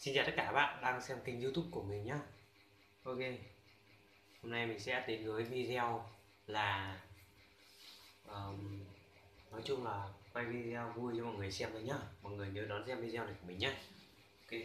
Xin chào tất cả các bạn đang xem kênh YouTube của mình nhé. Ok, hôm nay mình sẽ đến với video là nói chung là quay video vui cho mọi người xem thôi nhá. Mọi người nhớ đón xem video này của mình nhé. Ok.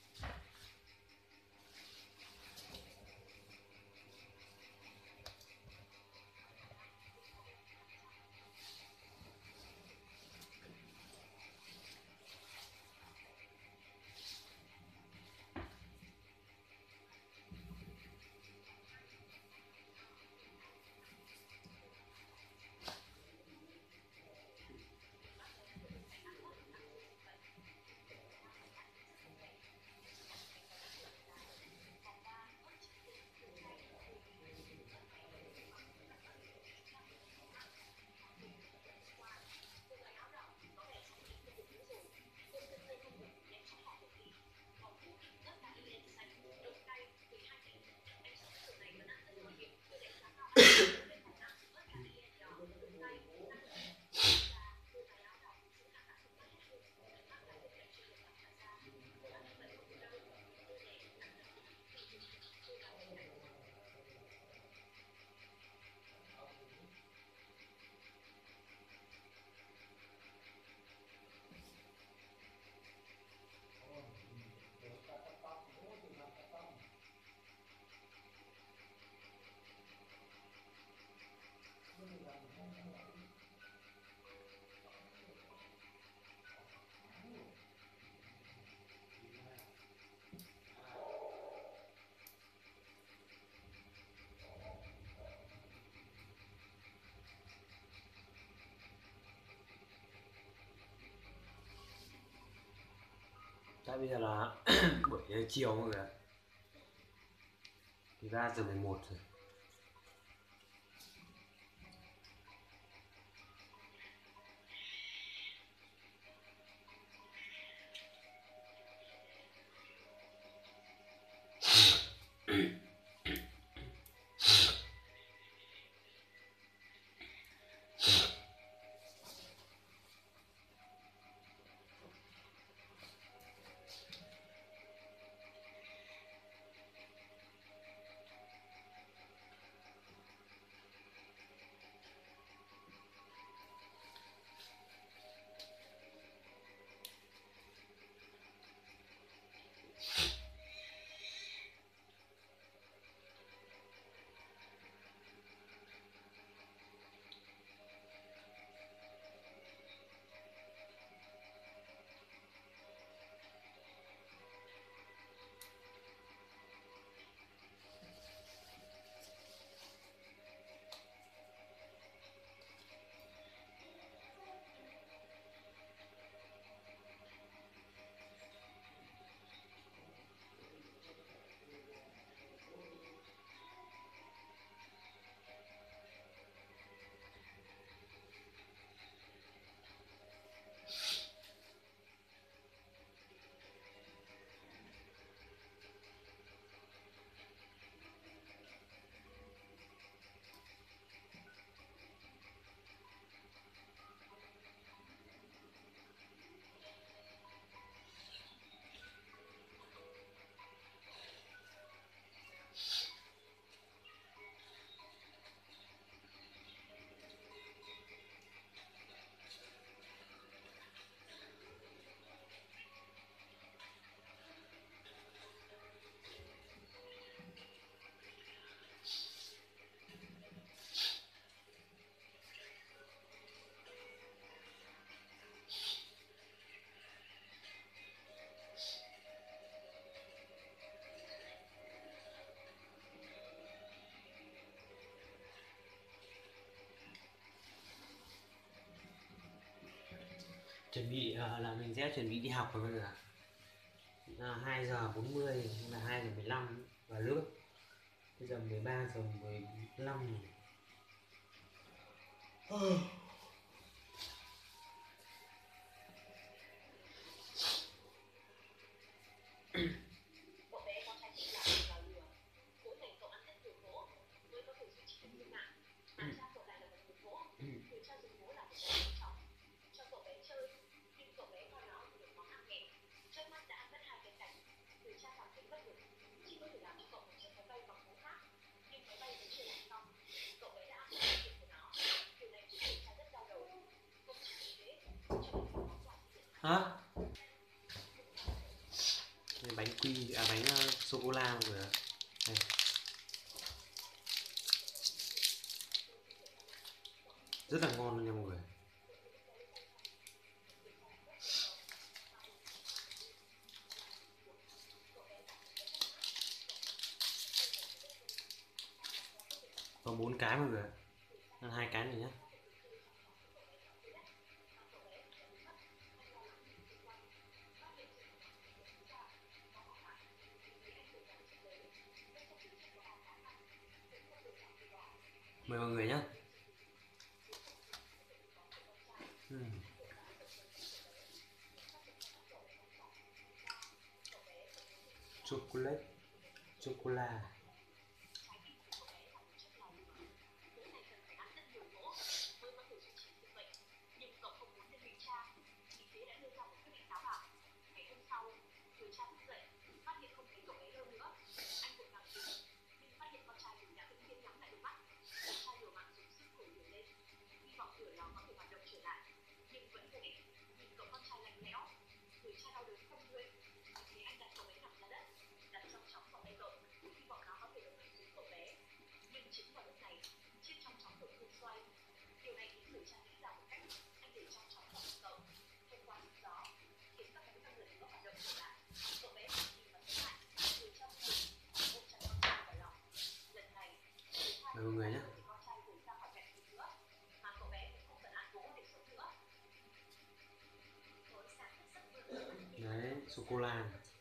Đã bây giờ là buổi chiều mọi người ạ. Thì 3:11 rồi. Chuẩn bị là mình sẽ chuẩn bị đi học rồi mọi người ạ. 2:40 là 2:15 vào lớp. Bây giờ 13:15 rồi. Hả? Đây, bánh quy bánh sô cô la mọi người ạ. Đây. Rất là ngon luôn nha mọi người. Có 4 cái mọi người ạ. Ăn 2 cái này nhé. Mời mọi người nhé. Chocolate, chocolate. Mời mọi người nhé. Đấy, sô cô la.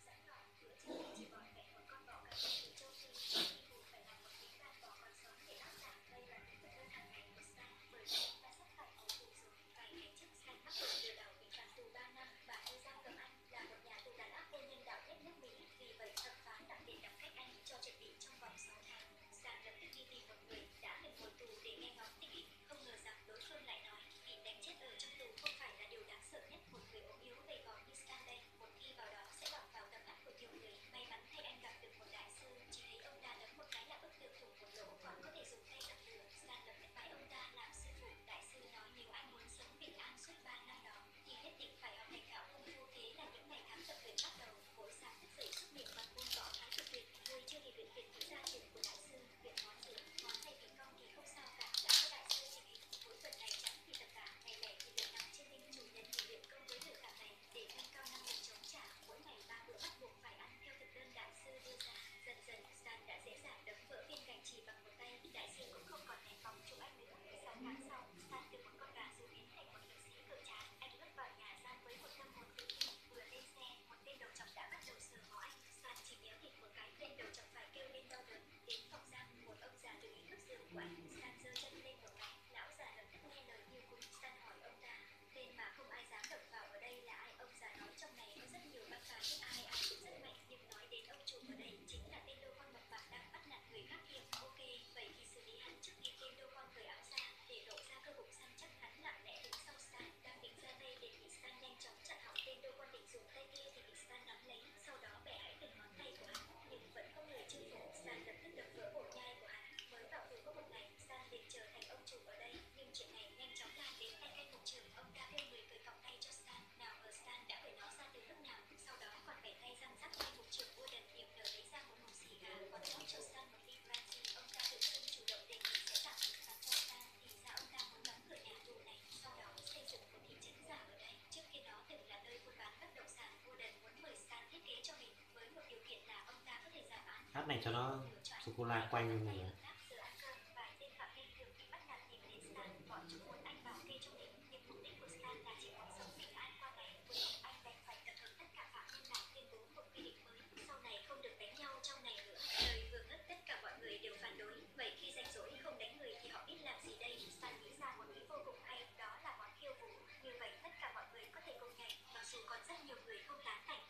Hát này cho nó sô cô la quanh luôn rồi.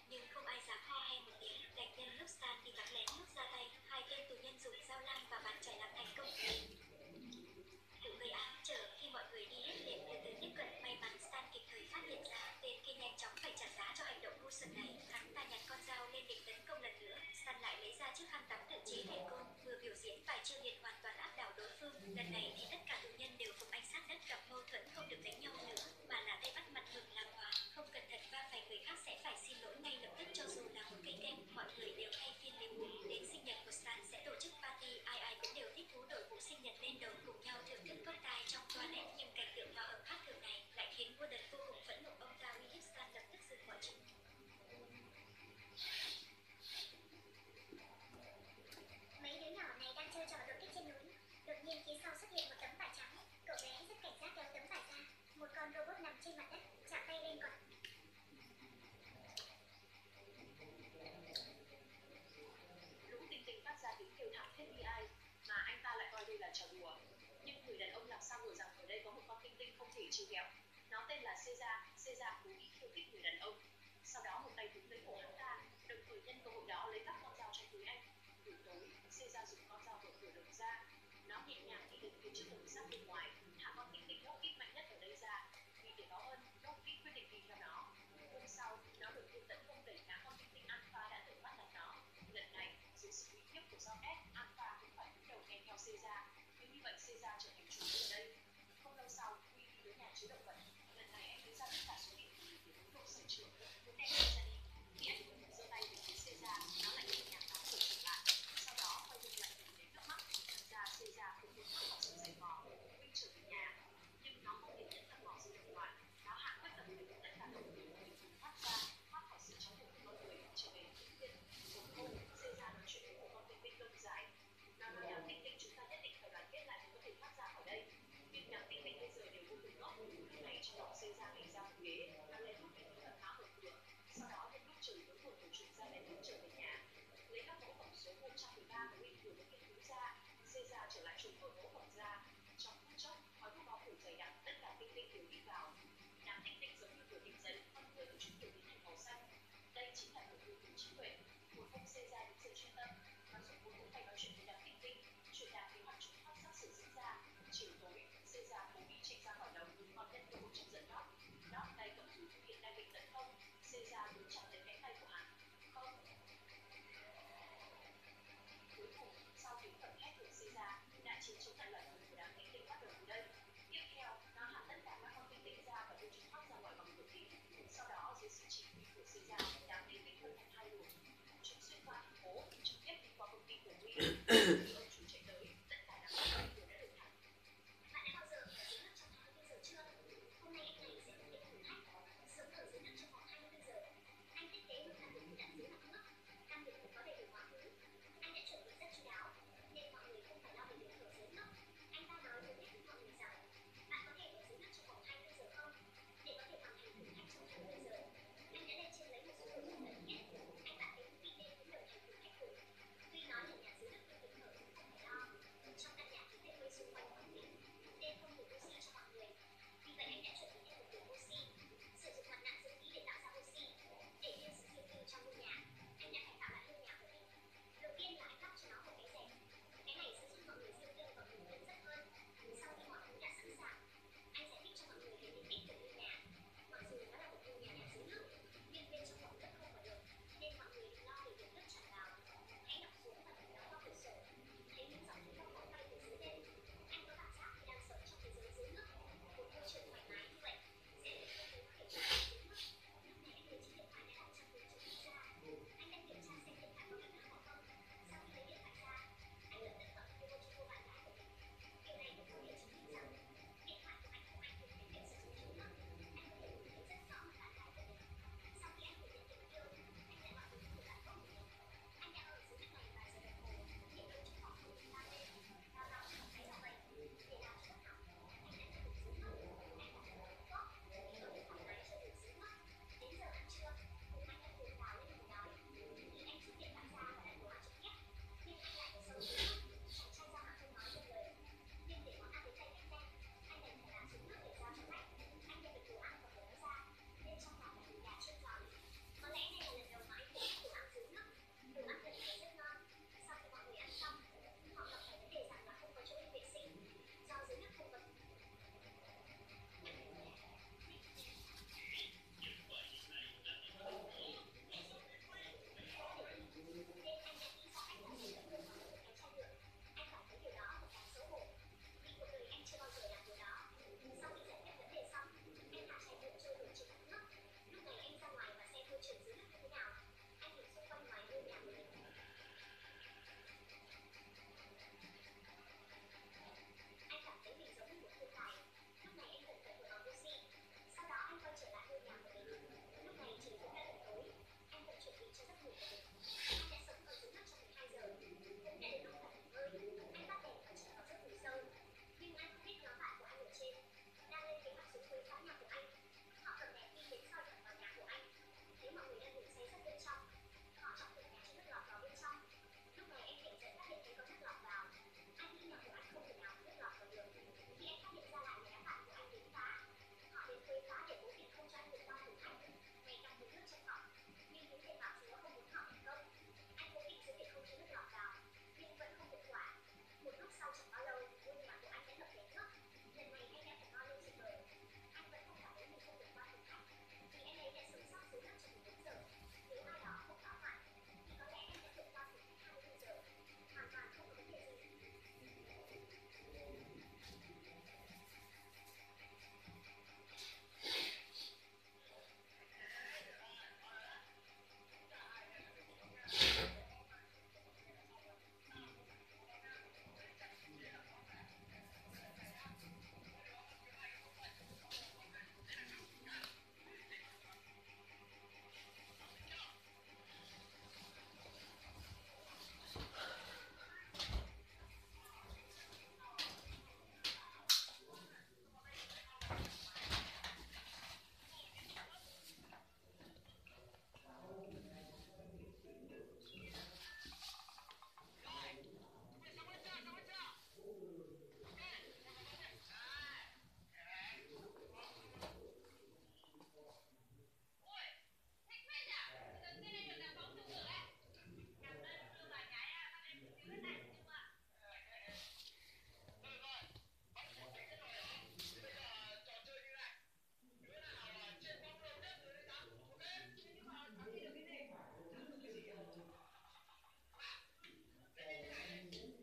Nhân lúc Stan đi vắng lén lúc ra tay, hai tên tù nhân dùng dao lam và bàn chải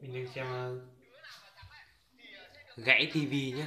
Mình đang xem gãy tivi nhá.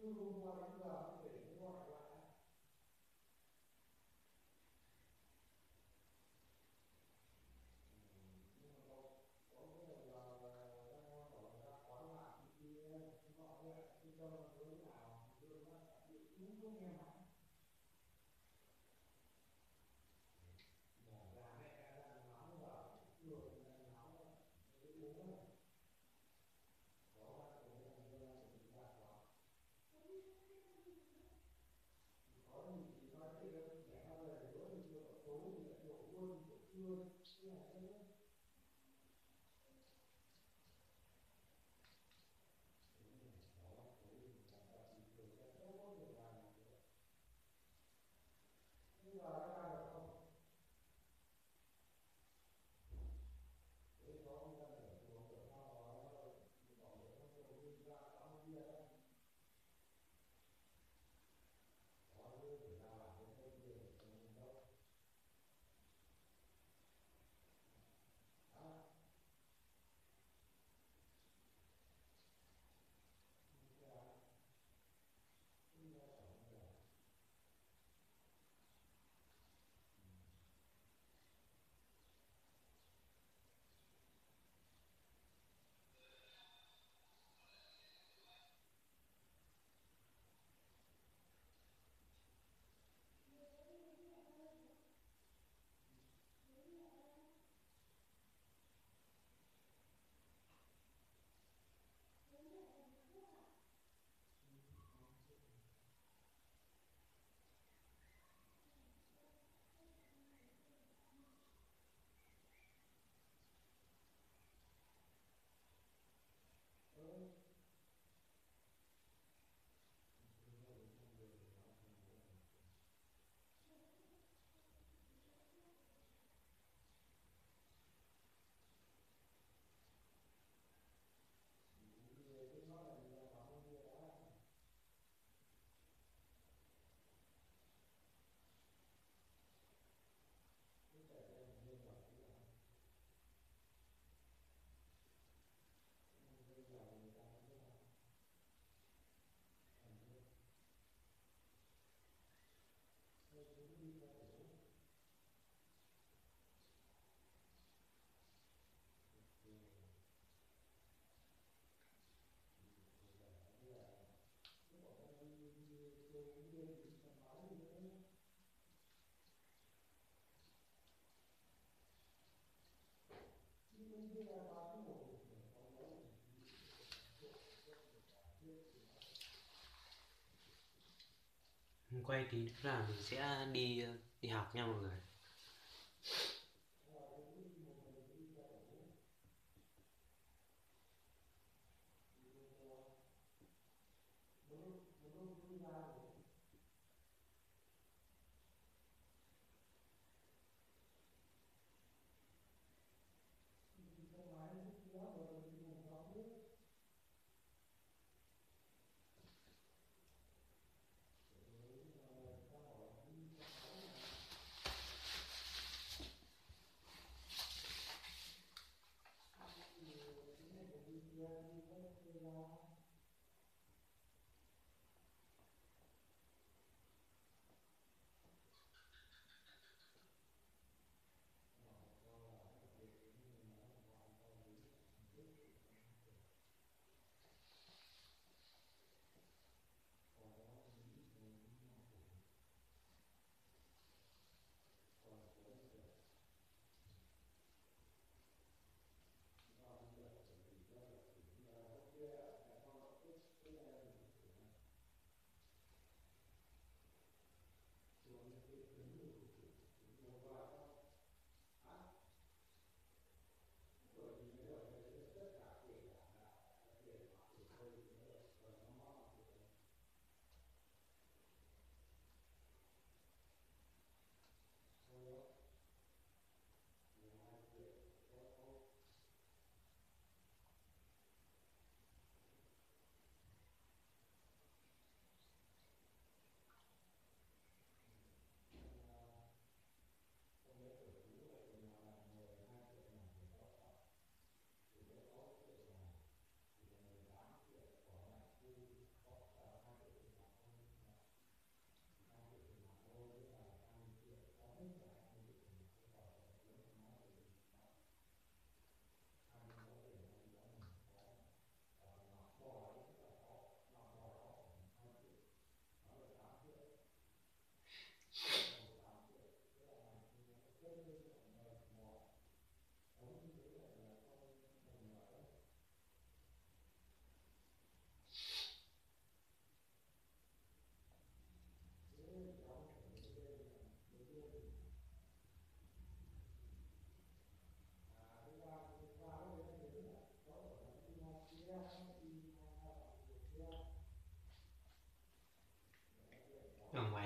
Quay tí nữa là mình sẽ đi đi học nha mọi người.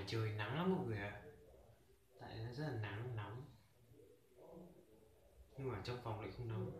trời nắng lắm mọi người ạ. Tại nó rất là nóng, nhưng mà trong phòng lại không nóng.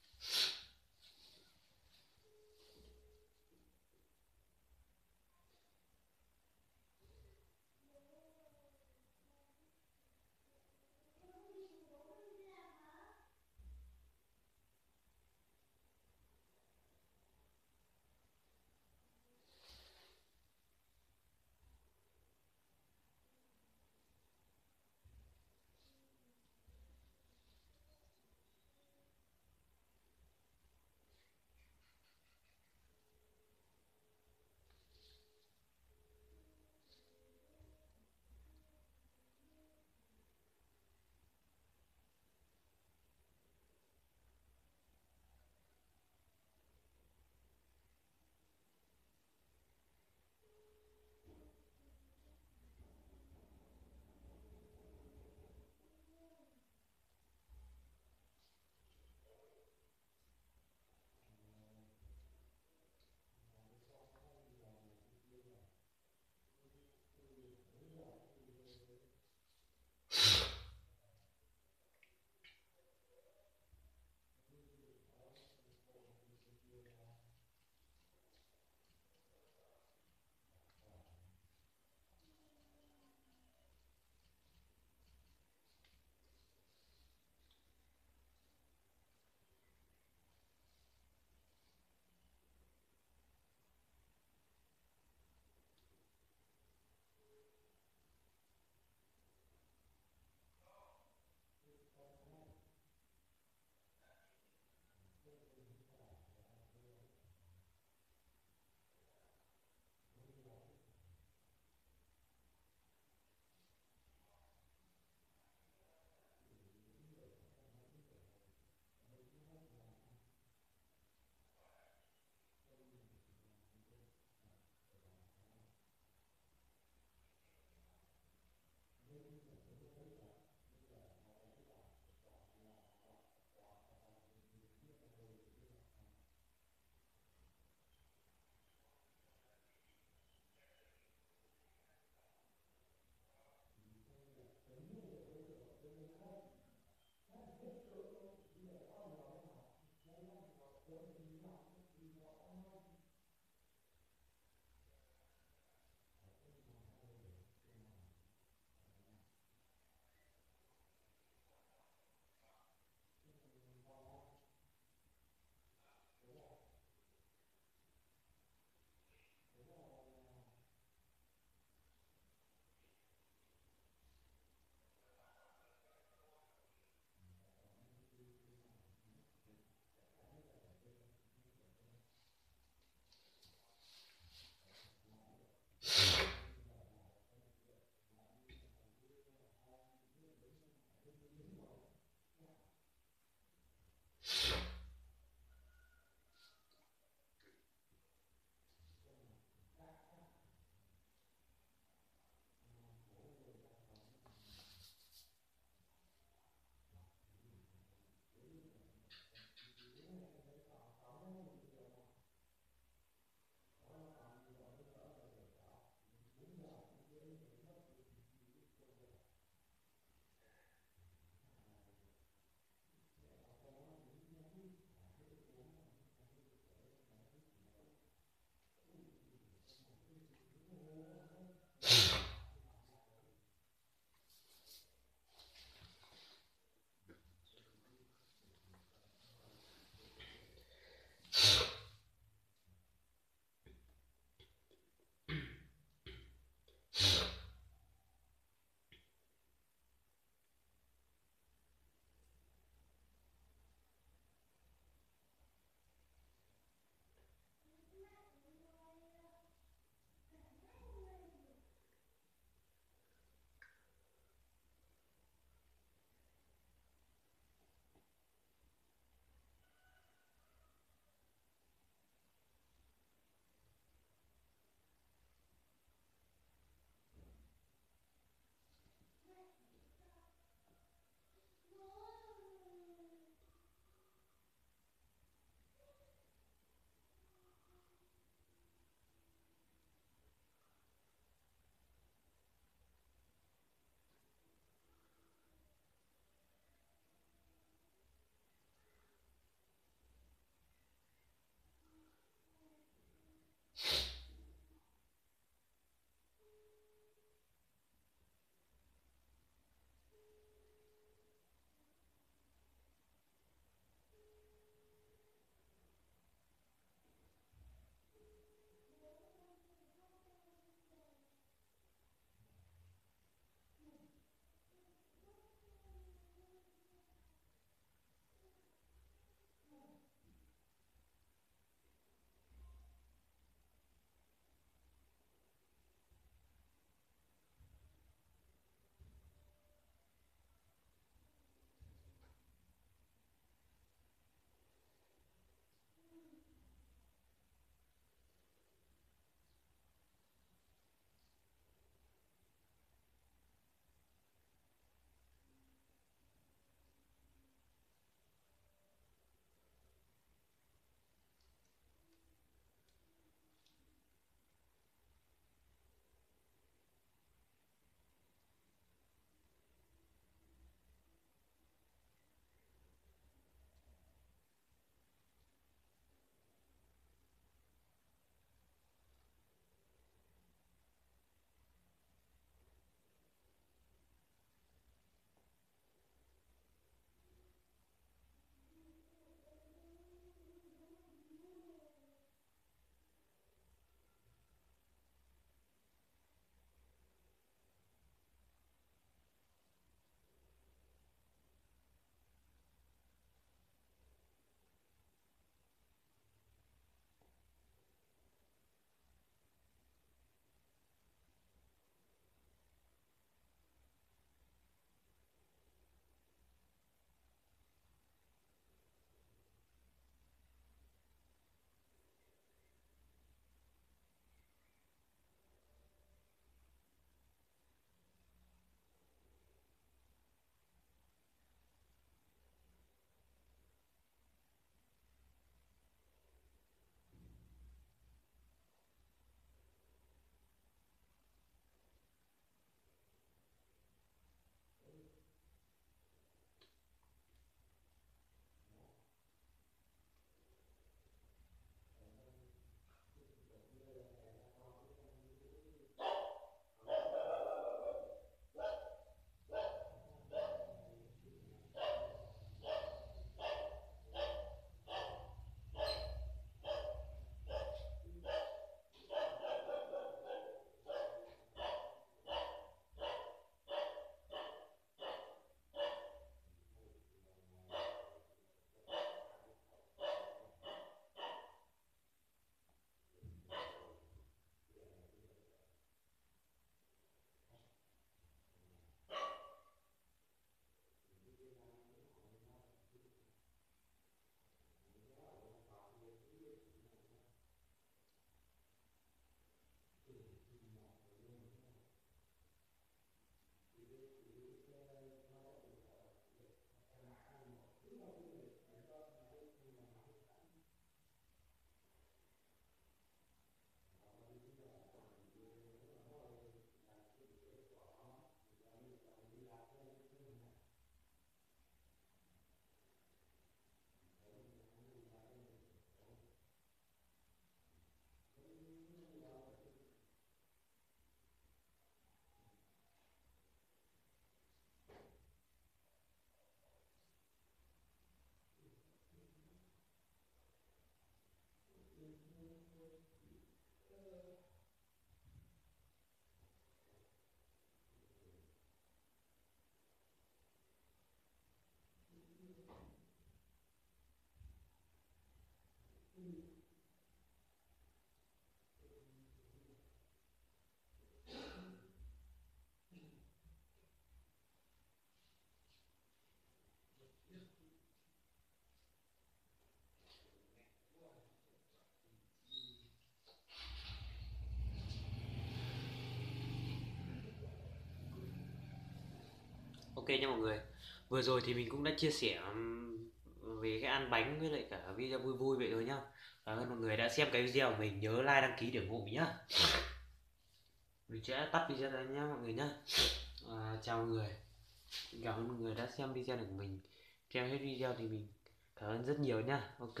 Ok nha mọi người. Vừa rồi thì mình cũng đã chia sẻ về cái ăn bánh với lại cả video vui vui vậy thôi nhá. Cảm ơn mọi người đã xem cái video của mình, nhớ like đăng ký để ủng hộ mình nhá. Mình sẽ tắt video ra nhá mọi người nhá. Chào mọi người. Cảm ơn mọi người đã xem video này của mình. Xem hết video thì mình cảm ơn rất nhiều nhá. Ok.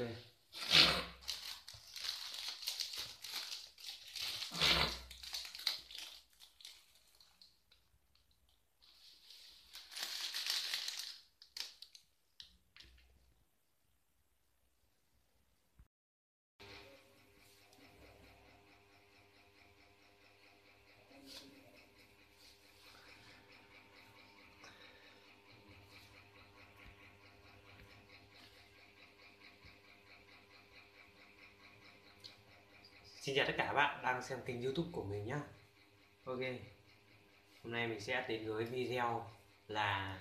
Xin chào tất cả các bạn đang xem kênh YouTube của mình nhá. Ok. Hôm nay mình sẽ đến với video là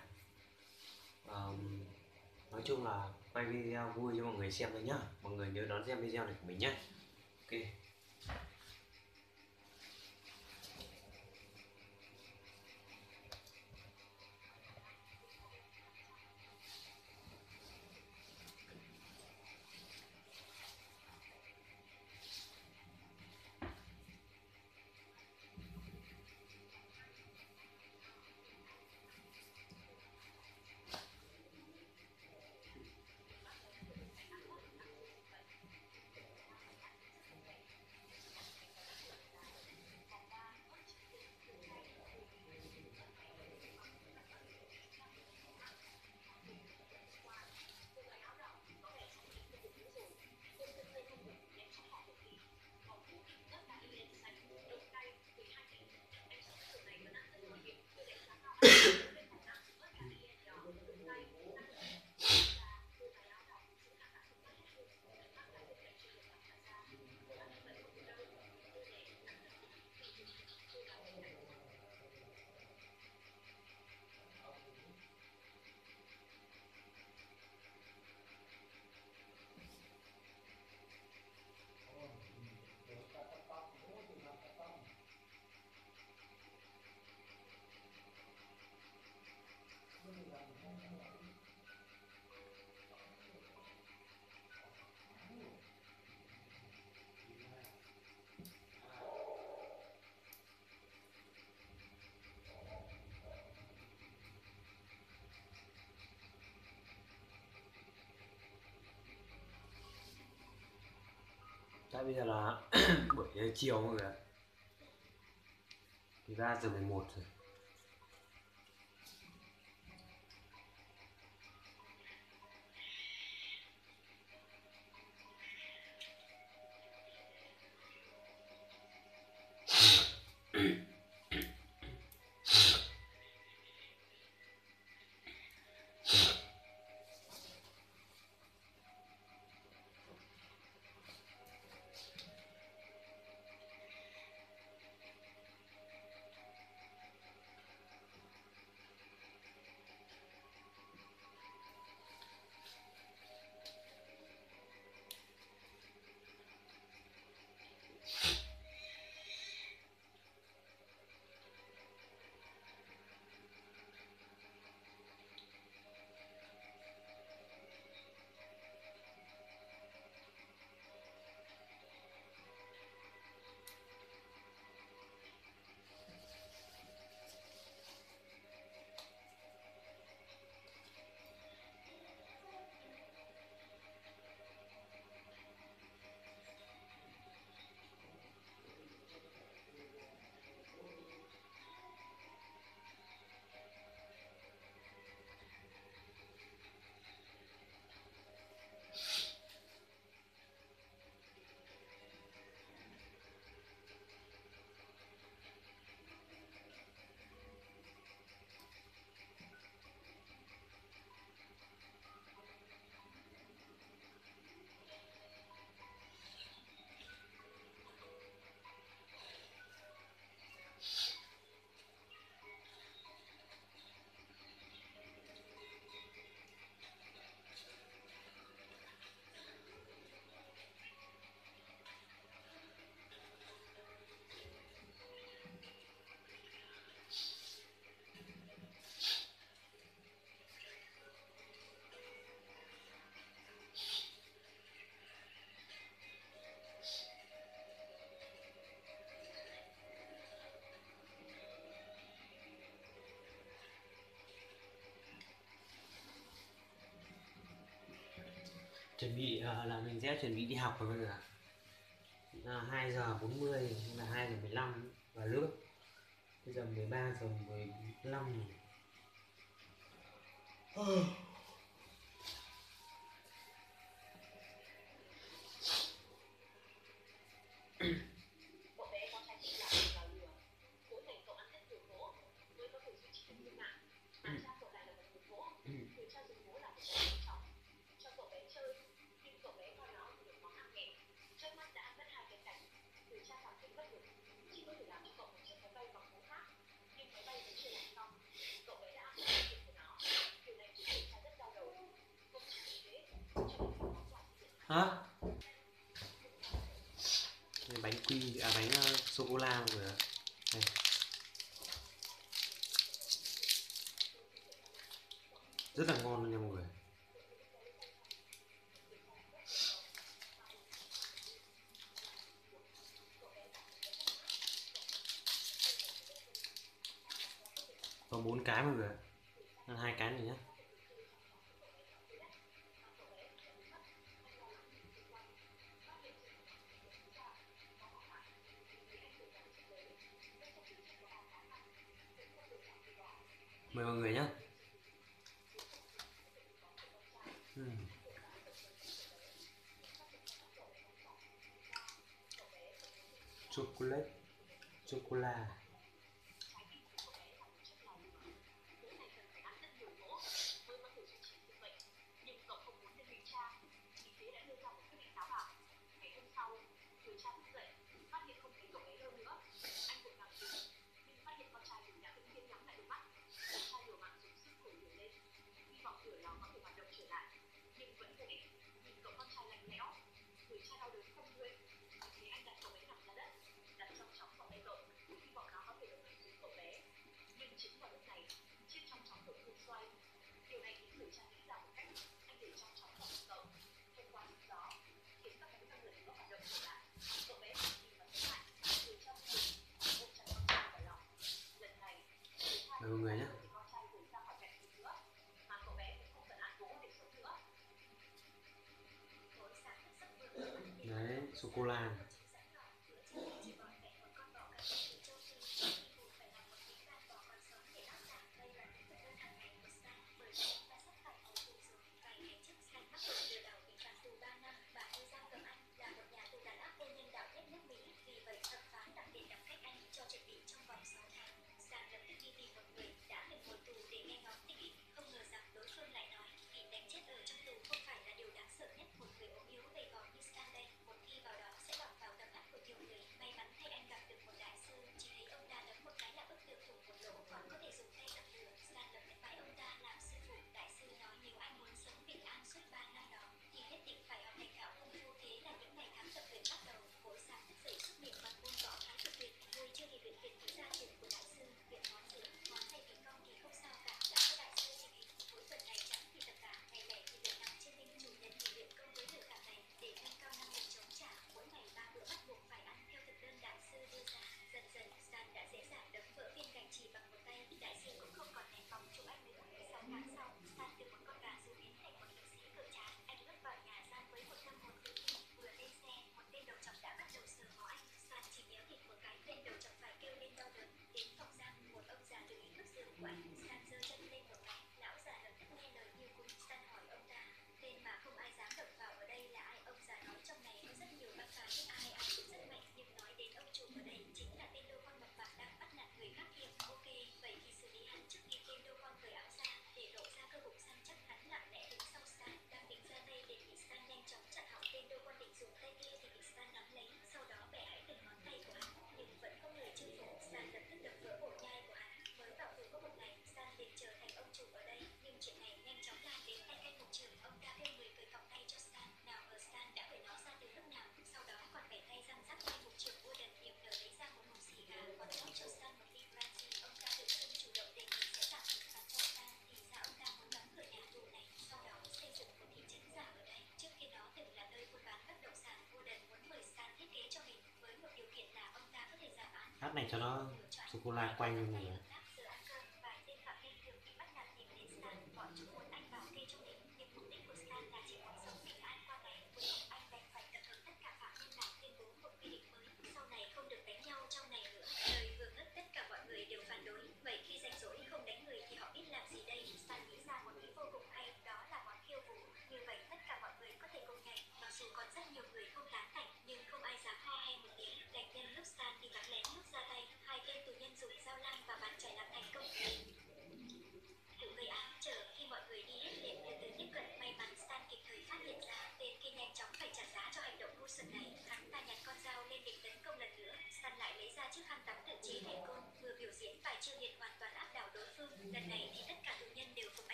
nói chung là quay video vui cho mọi người xem thôi nhá. Mọi người nhớ đón xem video này của mình nhá. Ok. Đã bây giờ là buổi chiều mọi người ạ. Thì 3:11 rồi. Chuẩn bị là mình sẽ chuẩn bị đi học rồi bây giờ. 2:40 là 2:15 vào lớp. Bây giờ 13:15 rồi. Hả? Bánh quy bánh sô cô la mọi người ạ. Đây. Rất là ngon luôn nha mọi người. Có 4 cái mọi người ạ. Ăn 2 cái này nhé. Mời mọi người nhé. Chocolate sô cô la. Mời mọi người nhé. Đấy, sô cô la. Hát này cho nó sô cô la quanh luôn rồi.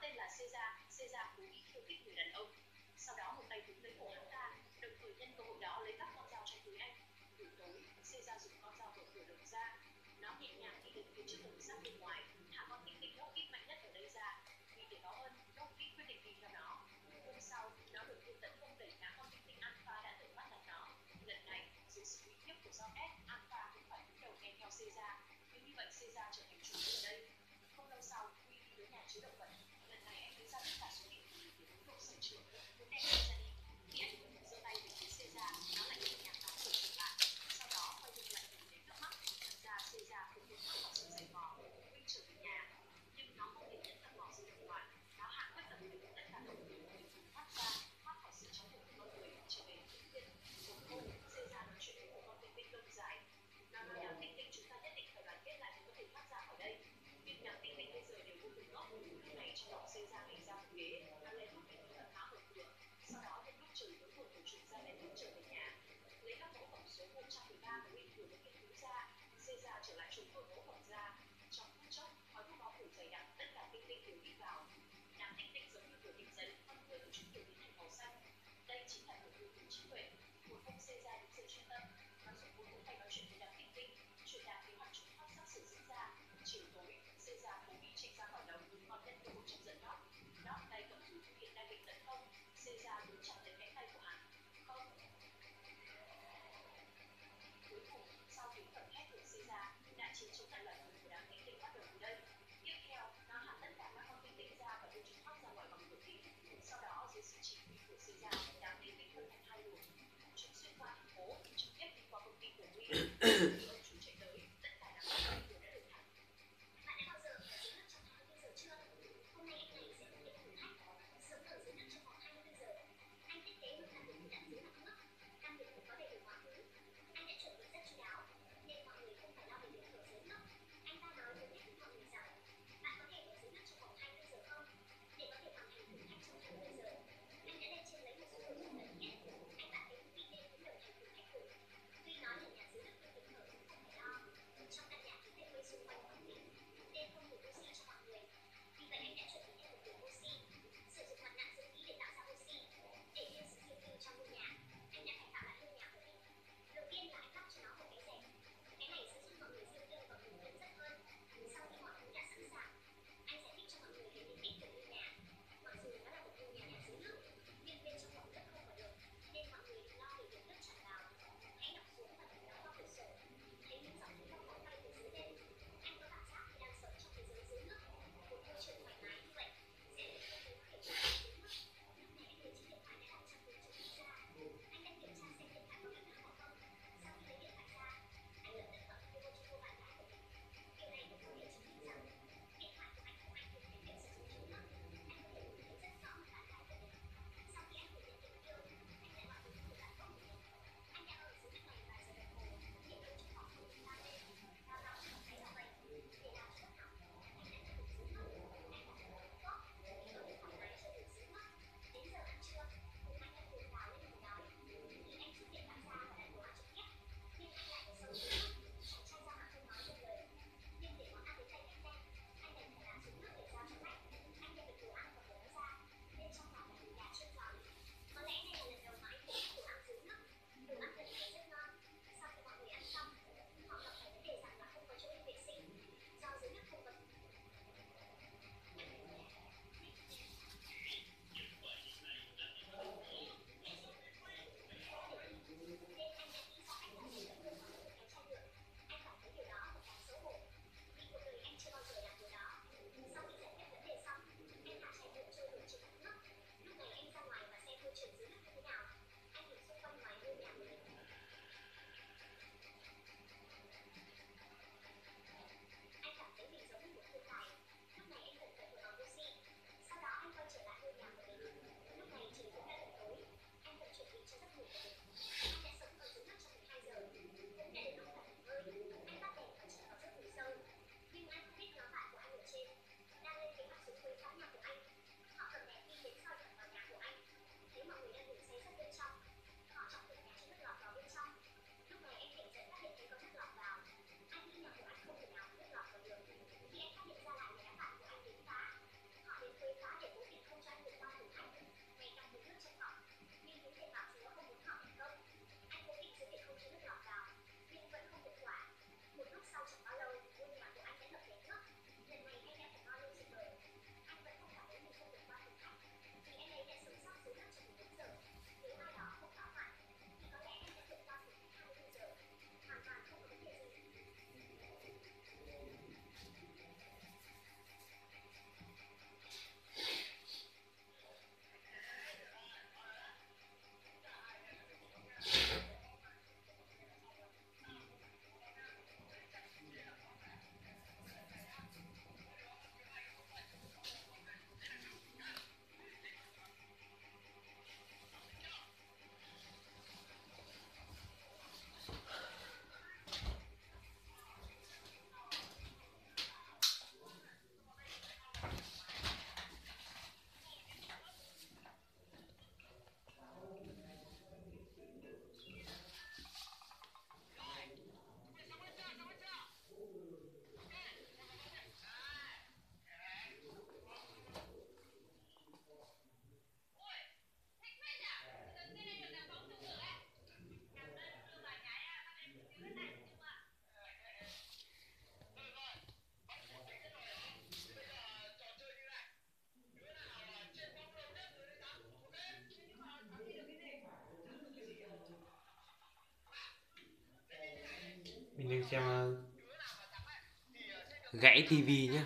tên là Caesar. Caesar cố ý khiêu khích người đàn ông, sau đó một tay túm lấy cổ hắn ta, đồng thời nhân cơ hội đó lấy các con dao trong túi anh. Buổi tối, Caesar dùng con dao mở cửa đồng ra, nó nhẹ nhàng đi đến phía trước lồng sắt bên ngoài, thả con tinh tinh Lockheed mạnh nhất ở đây ra. Vì để báo ơn, Lockheed quyết định đi theo nó. Hôm sau, nó được viên tấn công đẩy ngã con tinh tinh Alpha đã từng bắt nạt nó. Lần này, dưới sự uy hiếp của John S, Alpha cũng phải cúi đầu nghe theo Caesar. Như vậy Caesar trở thành chủ ở đây. Không lâu sau, Huy đi đến nhà chứa động vật. Lần này anh lấy ra tất cả số điện thoại để hối lộ sở trưởng, muốn đem Caesar đi. Khi anh giơ tay về phía Caesar, nó lại nhẹ nhàng đóng cửa trở lại. Sau đó quay lưng lại nhìn đến nước mắt. Thật ra Caesar không muốn thở vào sự dày vò. Huy trở về nhà, nhưng nó không thể nhận ra mỏ gì đồng loại. Nó hạ quyết tâm phải tất cả động lực để cùng thoát ra, thoát khỏi sự trói buộc của con người, trở về thiên nhiên. Một hôm, Caesar nói chuyện với một con tinh tinh lông dài. Nó nói đám tinh tinh chúng ta nhất định phải đoàn kết lại mới có thể thoát ra khỏi đây. Nhưng đám tinh tinh bây giờ đều vô cùng ngốc. Lúc này trong lòng Caesar nảy ra một kế, nó lén lút để tận phá mở cửa. Sau đó nhân lúc trời tối muộn của chúng ra lén lút trở về nhà, lấy các mẫu phẩm số 113 của Huy vừa mới nghiên cứu ra. Caesar trở lại trùng mở mẫu phẩm ra. Trong phút chốc, khói thuốc bao phủ dày đặc, tất cả tinh tinh đều hít vào. Đám tinh tinh giống như vừa định giấy, con người của chúng đều biến thành màu xanh. Đây chính là biểu tượng của trí tuệ. Một hôm Caesar đến sự chuyên tâm, nó dùng ngôn ngữ hay nói chuyện với đám tinh tinh, truyền đạt kế hoạch chúng thoát sắp sửa diễn ra. Chiều tối, Caesar cố ý chạy ra khỏi đồng, còn nhân cơ hội chọc giận nó. Nó tay cầm dùi thu hiện đang định tấn công. Caesar đứng chặt lấy cánh tay của hắn. Không. Cuối cùng, sau tiếng gầm hét của Caesar, đại chiến chống lại loài người của đám tinh tinh bắt đầu từ đây. Tiếp theo, nó hạ tất cả các con tinh tinh ra và đưa chúng thoát ra ngoài bằng cửa kính. Sau đó, dưới sự chỉ huy của Caesar, đám tinh tinh phân thành hai luồng. Chúng xuyên qua thành phố, trực tiếp đi qua công ty của Huy. Khi ông chủ chạy tới, tất cả đám tinh tinh đều đã được thả. Bạn đã bao giờ ở dưới nước trong 24 giờ chưa? Hôm nay anh này sẽ thực hiện thử thách sống ở dưới nước trong vòng 24 giờ. Anh thiết kế một căn biệt thự đặt dưới mặt nước, căn biệt thự có đầy đủ mọi thứ. Anh đã chuẩn bị rất chu đáo, nên mọi người không phải lo về việc ở dưới nước. Anh ta nói với tất cả mọi người rằng, bạn có thể ở dưới nước trong vòng 24 giờ không? Để có thể hoàn thành thử thách trong 24 giờ, anh đã lên trên lấy một số đồ dùng cần thiết. Anh bạn thấy vị nên cũng đồng hành thử thách cùng. Tuy nói là nhà dưới nước nhưng bình thường, xem gãy tivi nhá.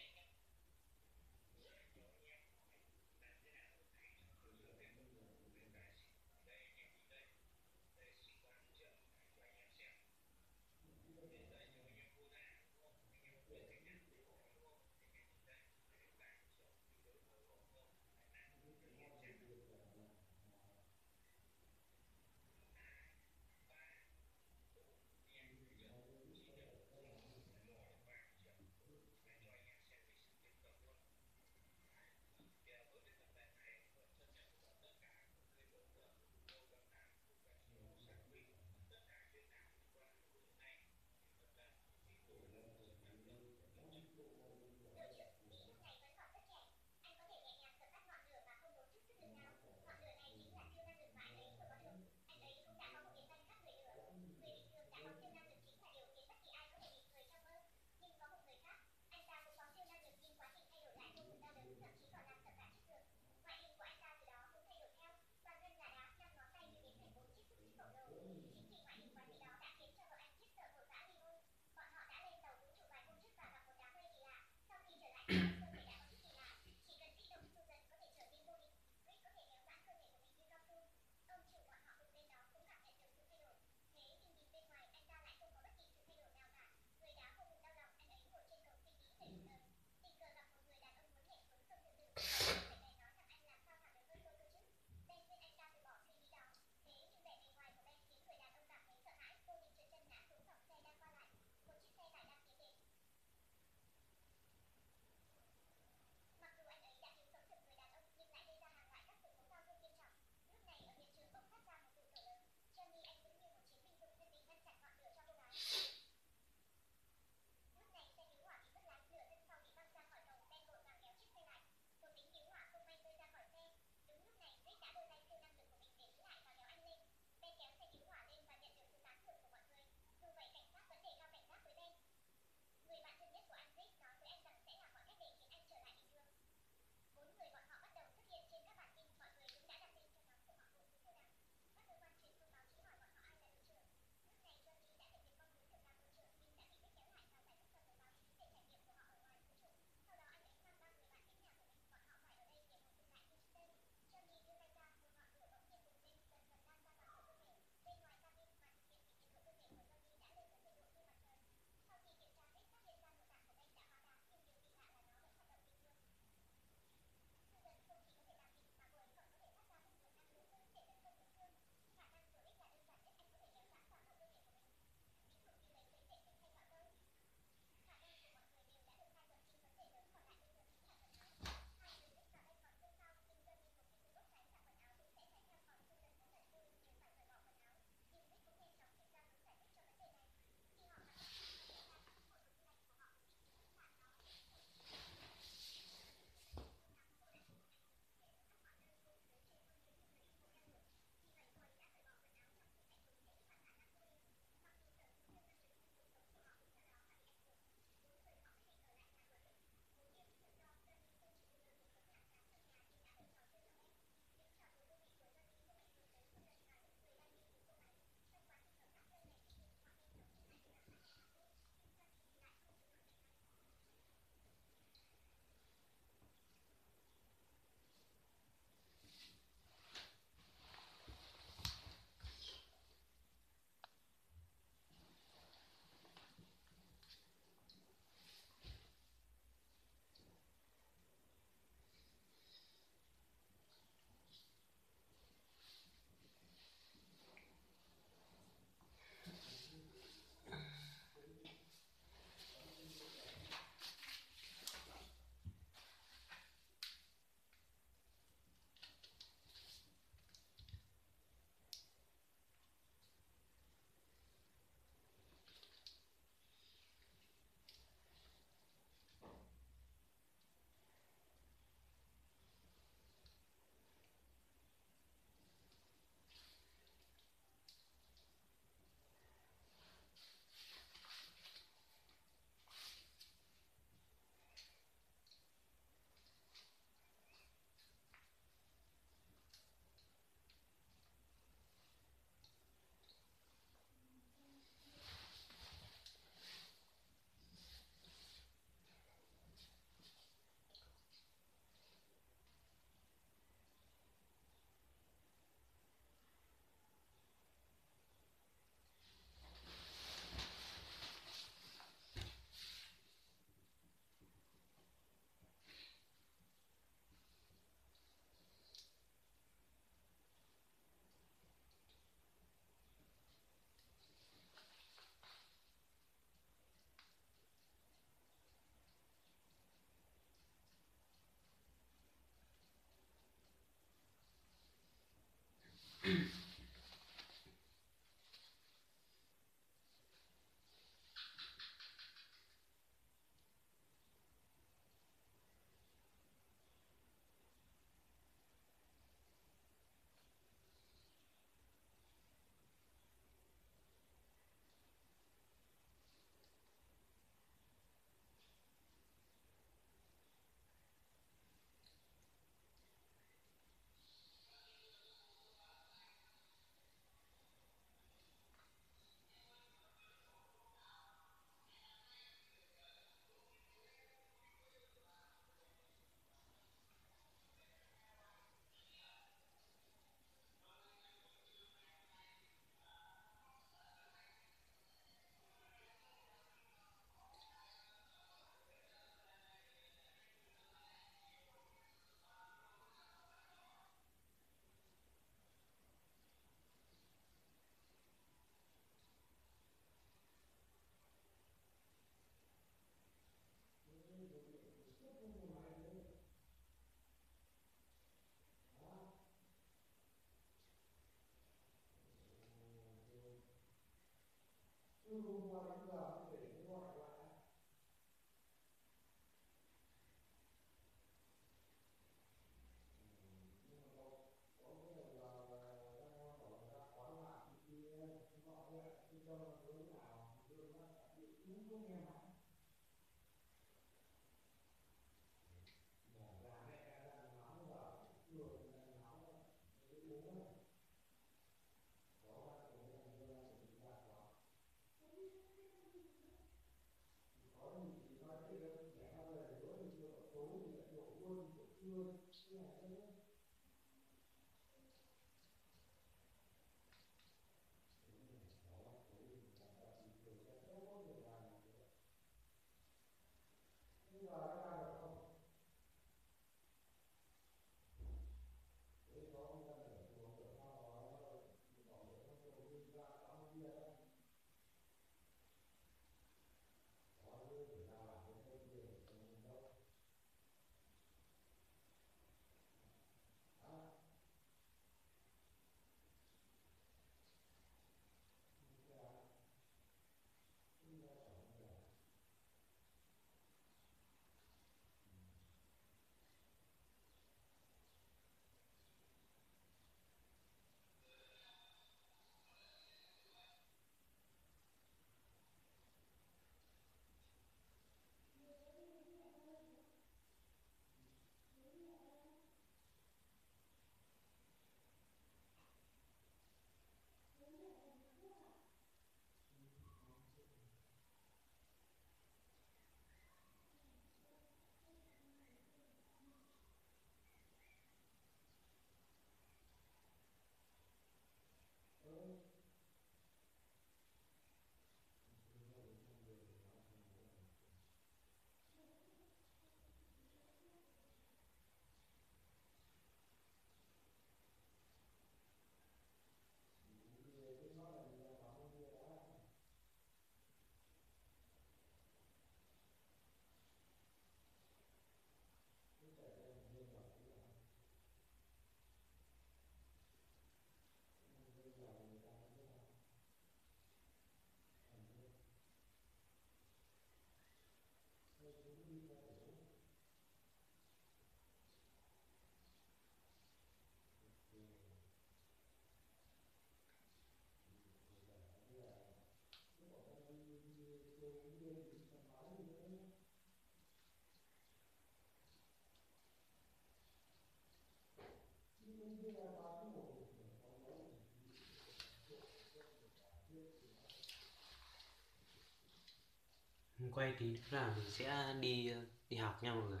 Quay tí nữa là mình sẽ đi đi học nha mọi người.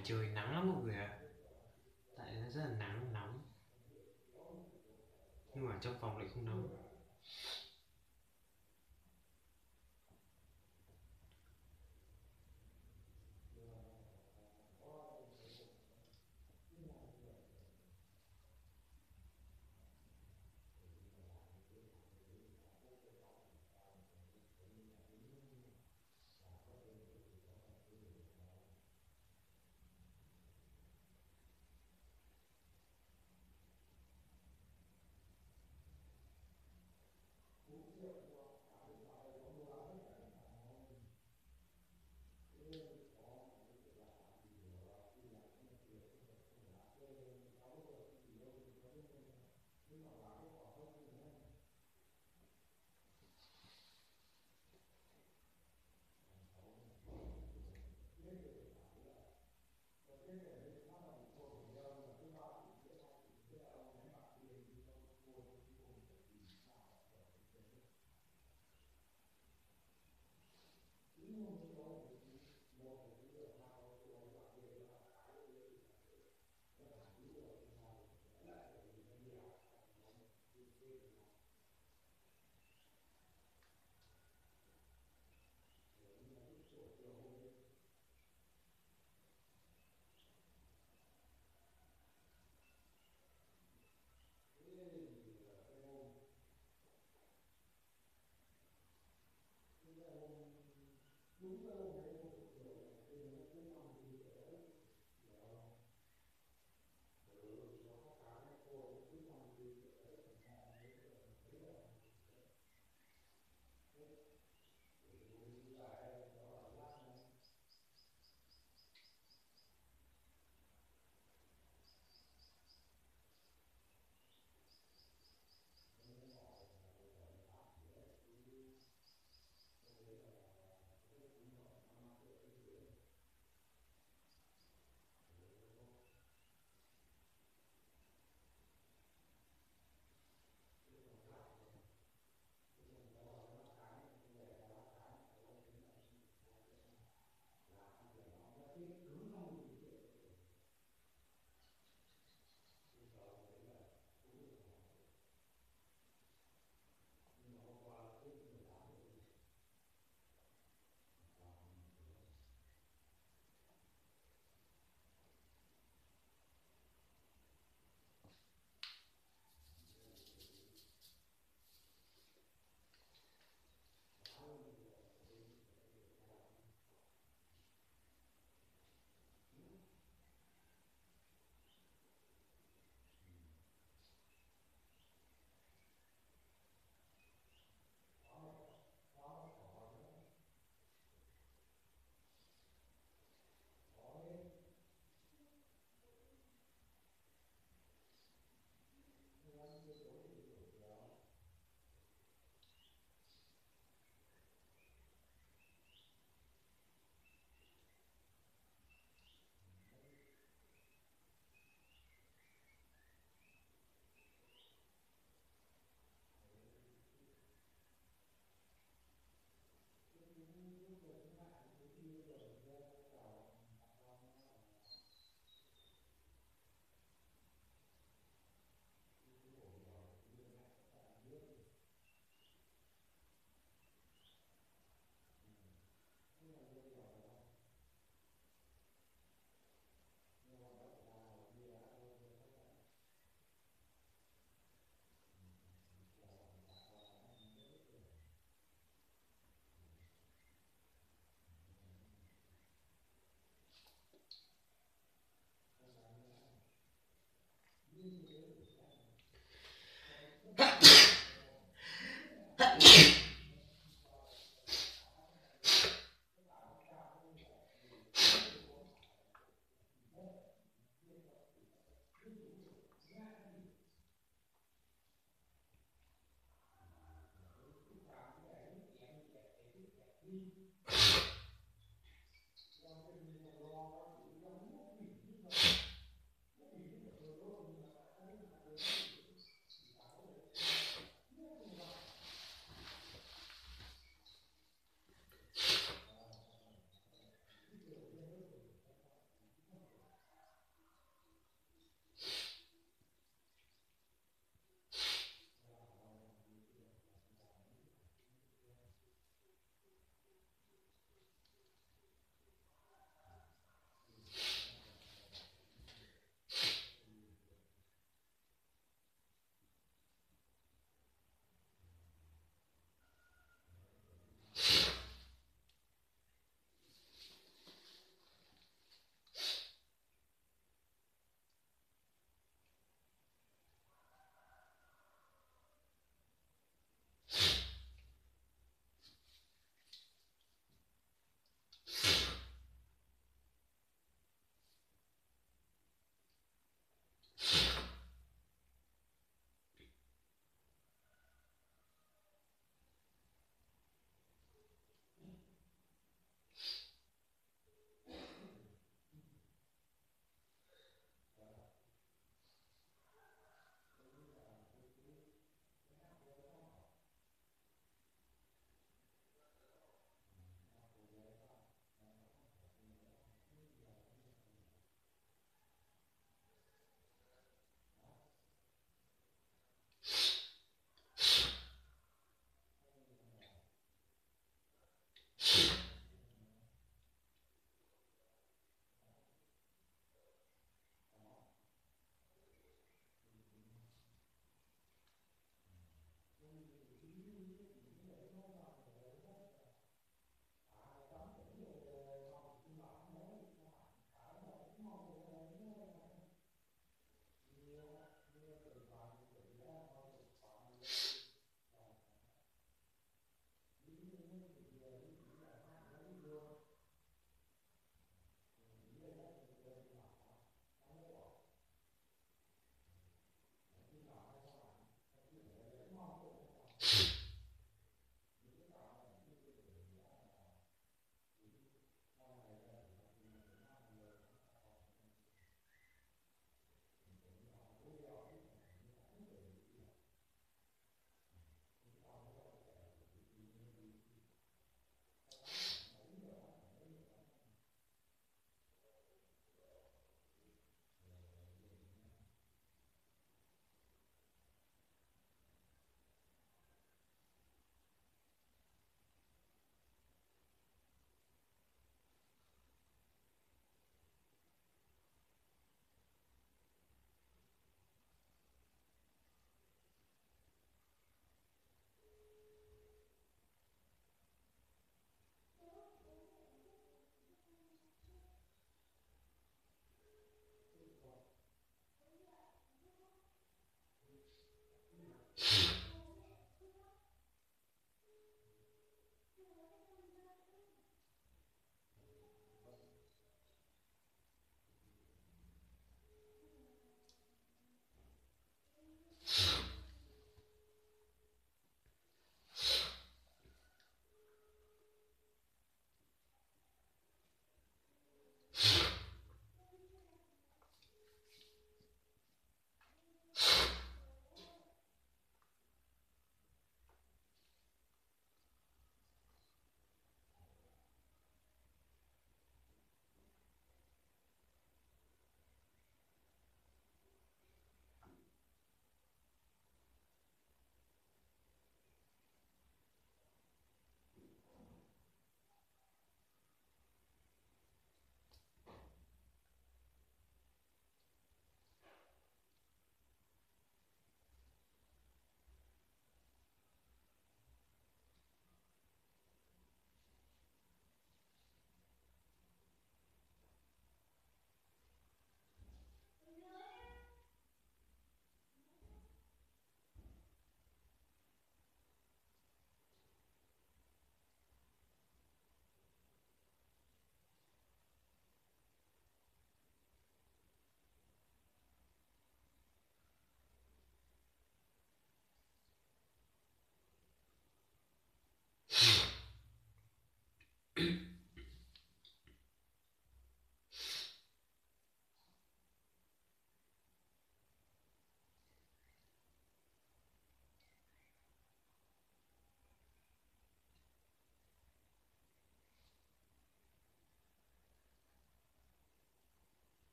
ngoài trời nắng lắm mọi người ạ. Tại nó rất là nắng nóng, nhưng mà trong phòng lại không nóng.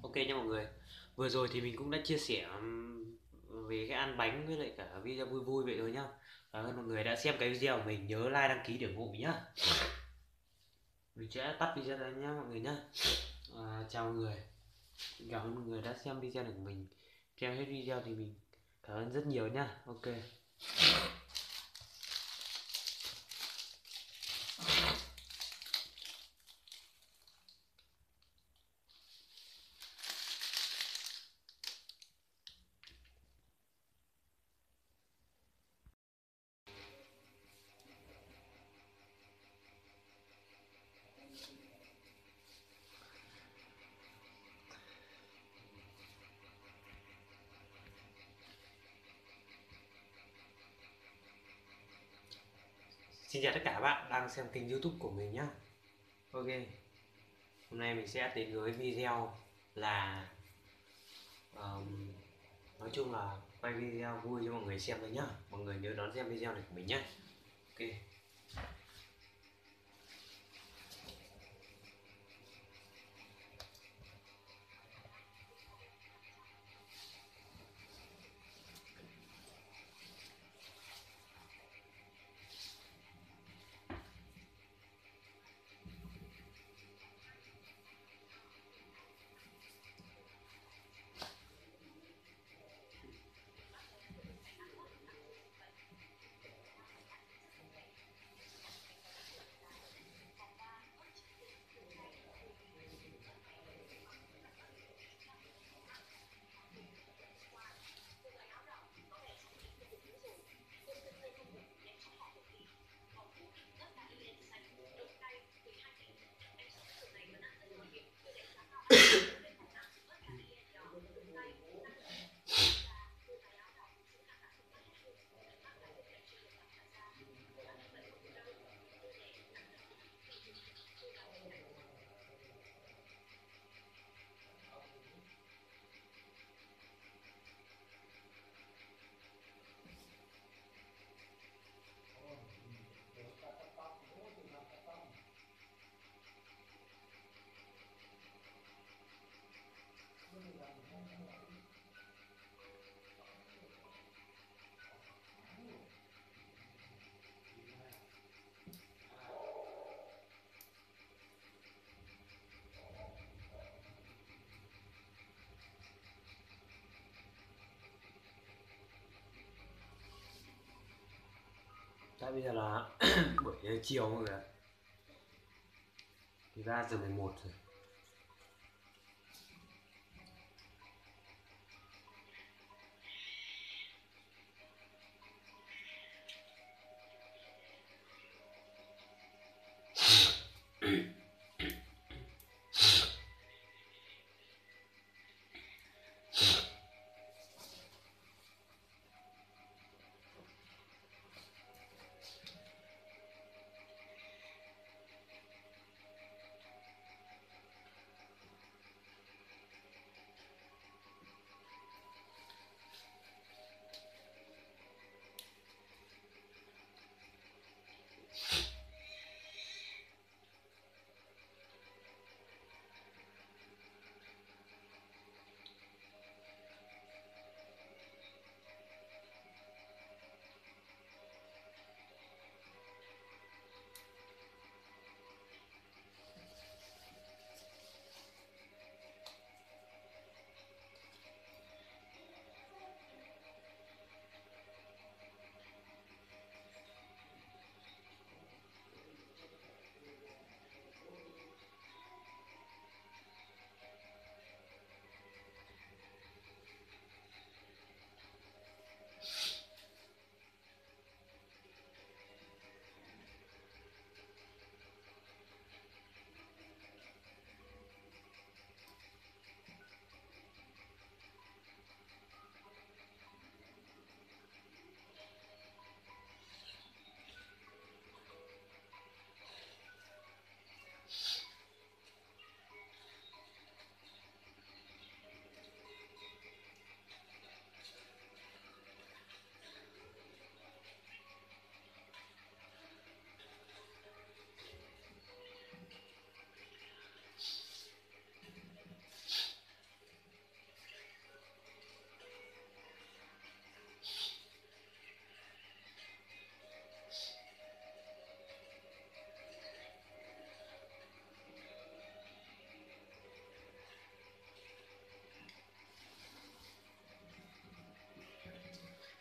Ok nha mọi người. Vừa rồi thì mình cũng đã chia sẻ về cái ăn bánh với lại cả video vui vui vậy thôi nhá. Cảm ơn mọi người đã xem cái video của mình, nhớ like đăng ký để ủng hộ mình nhá. Mình sẽ tắt video ra nhá mọi người nhá. Chào mọi người. Cảm ơn mọi người đã xem video này của mình. Xem hết video thì mình cảm ơn rất nhiều nhá. Ok. Xin chào tất cả các bạn đang xem kênh YouTube của mình nhá. Ok. Hôm nay mình sẽ đến với video là nói chung là quay video vui cho mọi người xem thôi nhá. Mọi người nhớ đón xem video này của mình nhá. Ok. Đã bây giờ là buổi chiều mọi người ạ. 13:11 rồi.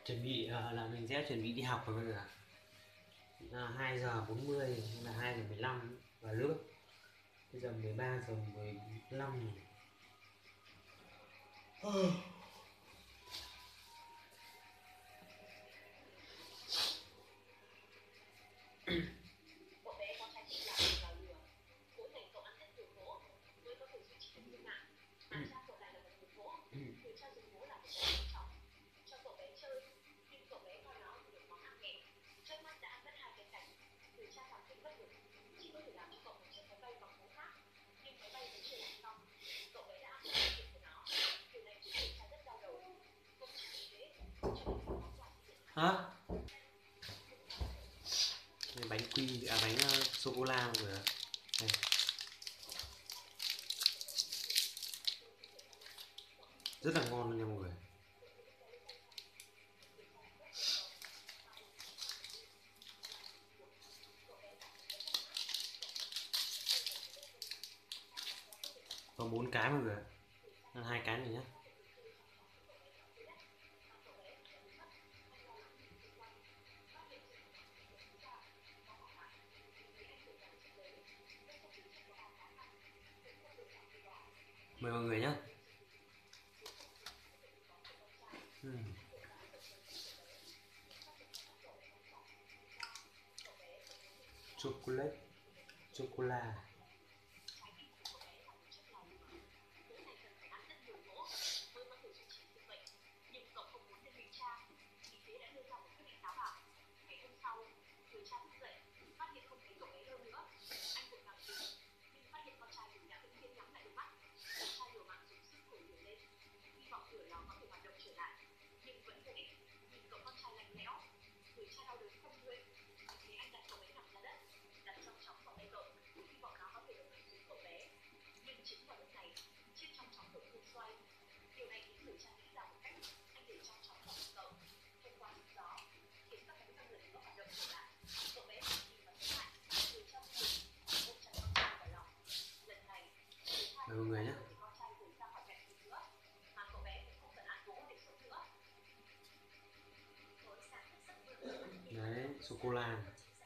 Chuẩn bị là mình sẽ chuẩn bị đi học rồi bây giờ. 2:40 là 2:15 vào lớp. Bây giờ 13:15 rồi. Cậu bé có trái tim là mình vào lừa. Mỗi ngày cậu ăn rất nhiều gỗ mới có thể duy trì được cân nặng. Mà cha cậu lại là một người gỗ, người cha dùng gỗ làm một cái quan trọng cho cậu bé chơi. Nhưng cậu bé coi nó như một món ăn nhẹ. Trước mắt đã ăn mất 2 cái cánh, người cha cảm thấy bất lực, chỉ có thể làm cho cậu một chiếc máy bay bằng gỗ khác. Nhưng máy bay vẫn chưa làm xong, cậu bé đã ăn mất cái của nó. Điều này khiến người cha rất đau đầu. Không chỉ như thế, cho đến cả món quà sinh nhật Hả? Bánh quy bánh sô cô la mọi người ạ. Đây. Rất là ngon luôn nha mọi người. Có 4 cái mọi người ạ. Ăn 2 cái này nhé. Mời mọi người nhé. Chocolate sô cô la. Mời mọi người nhé. Đấy, sô cô la.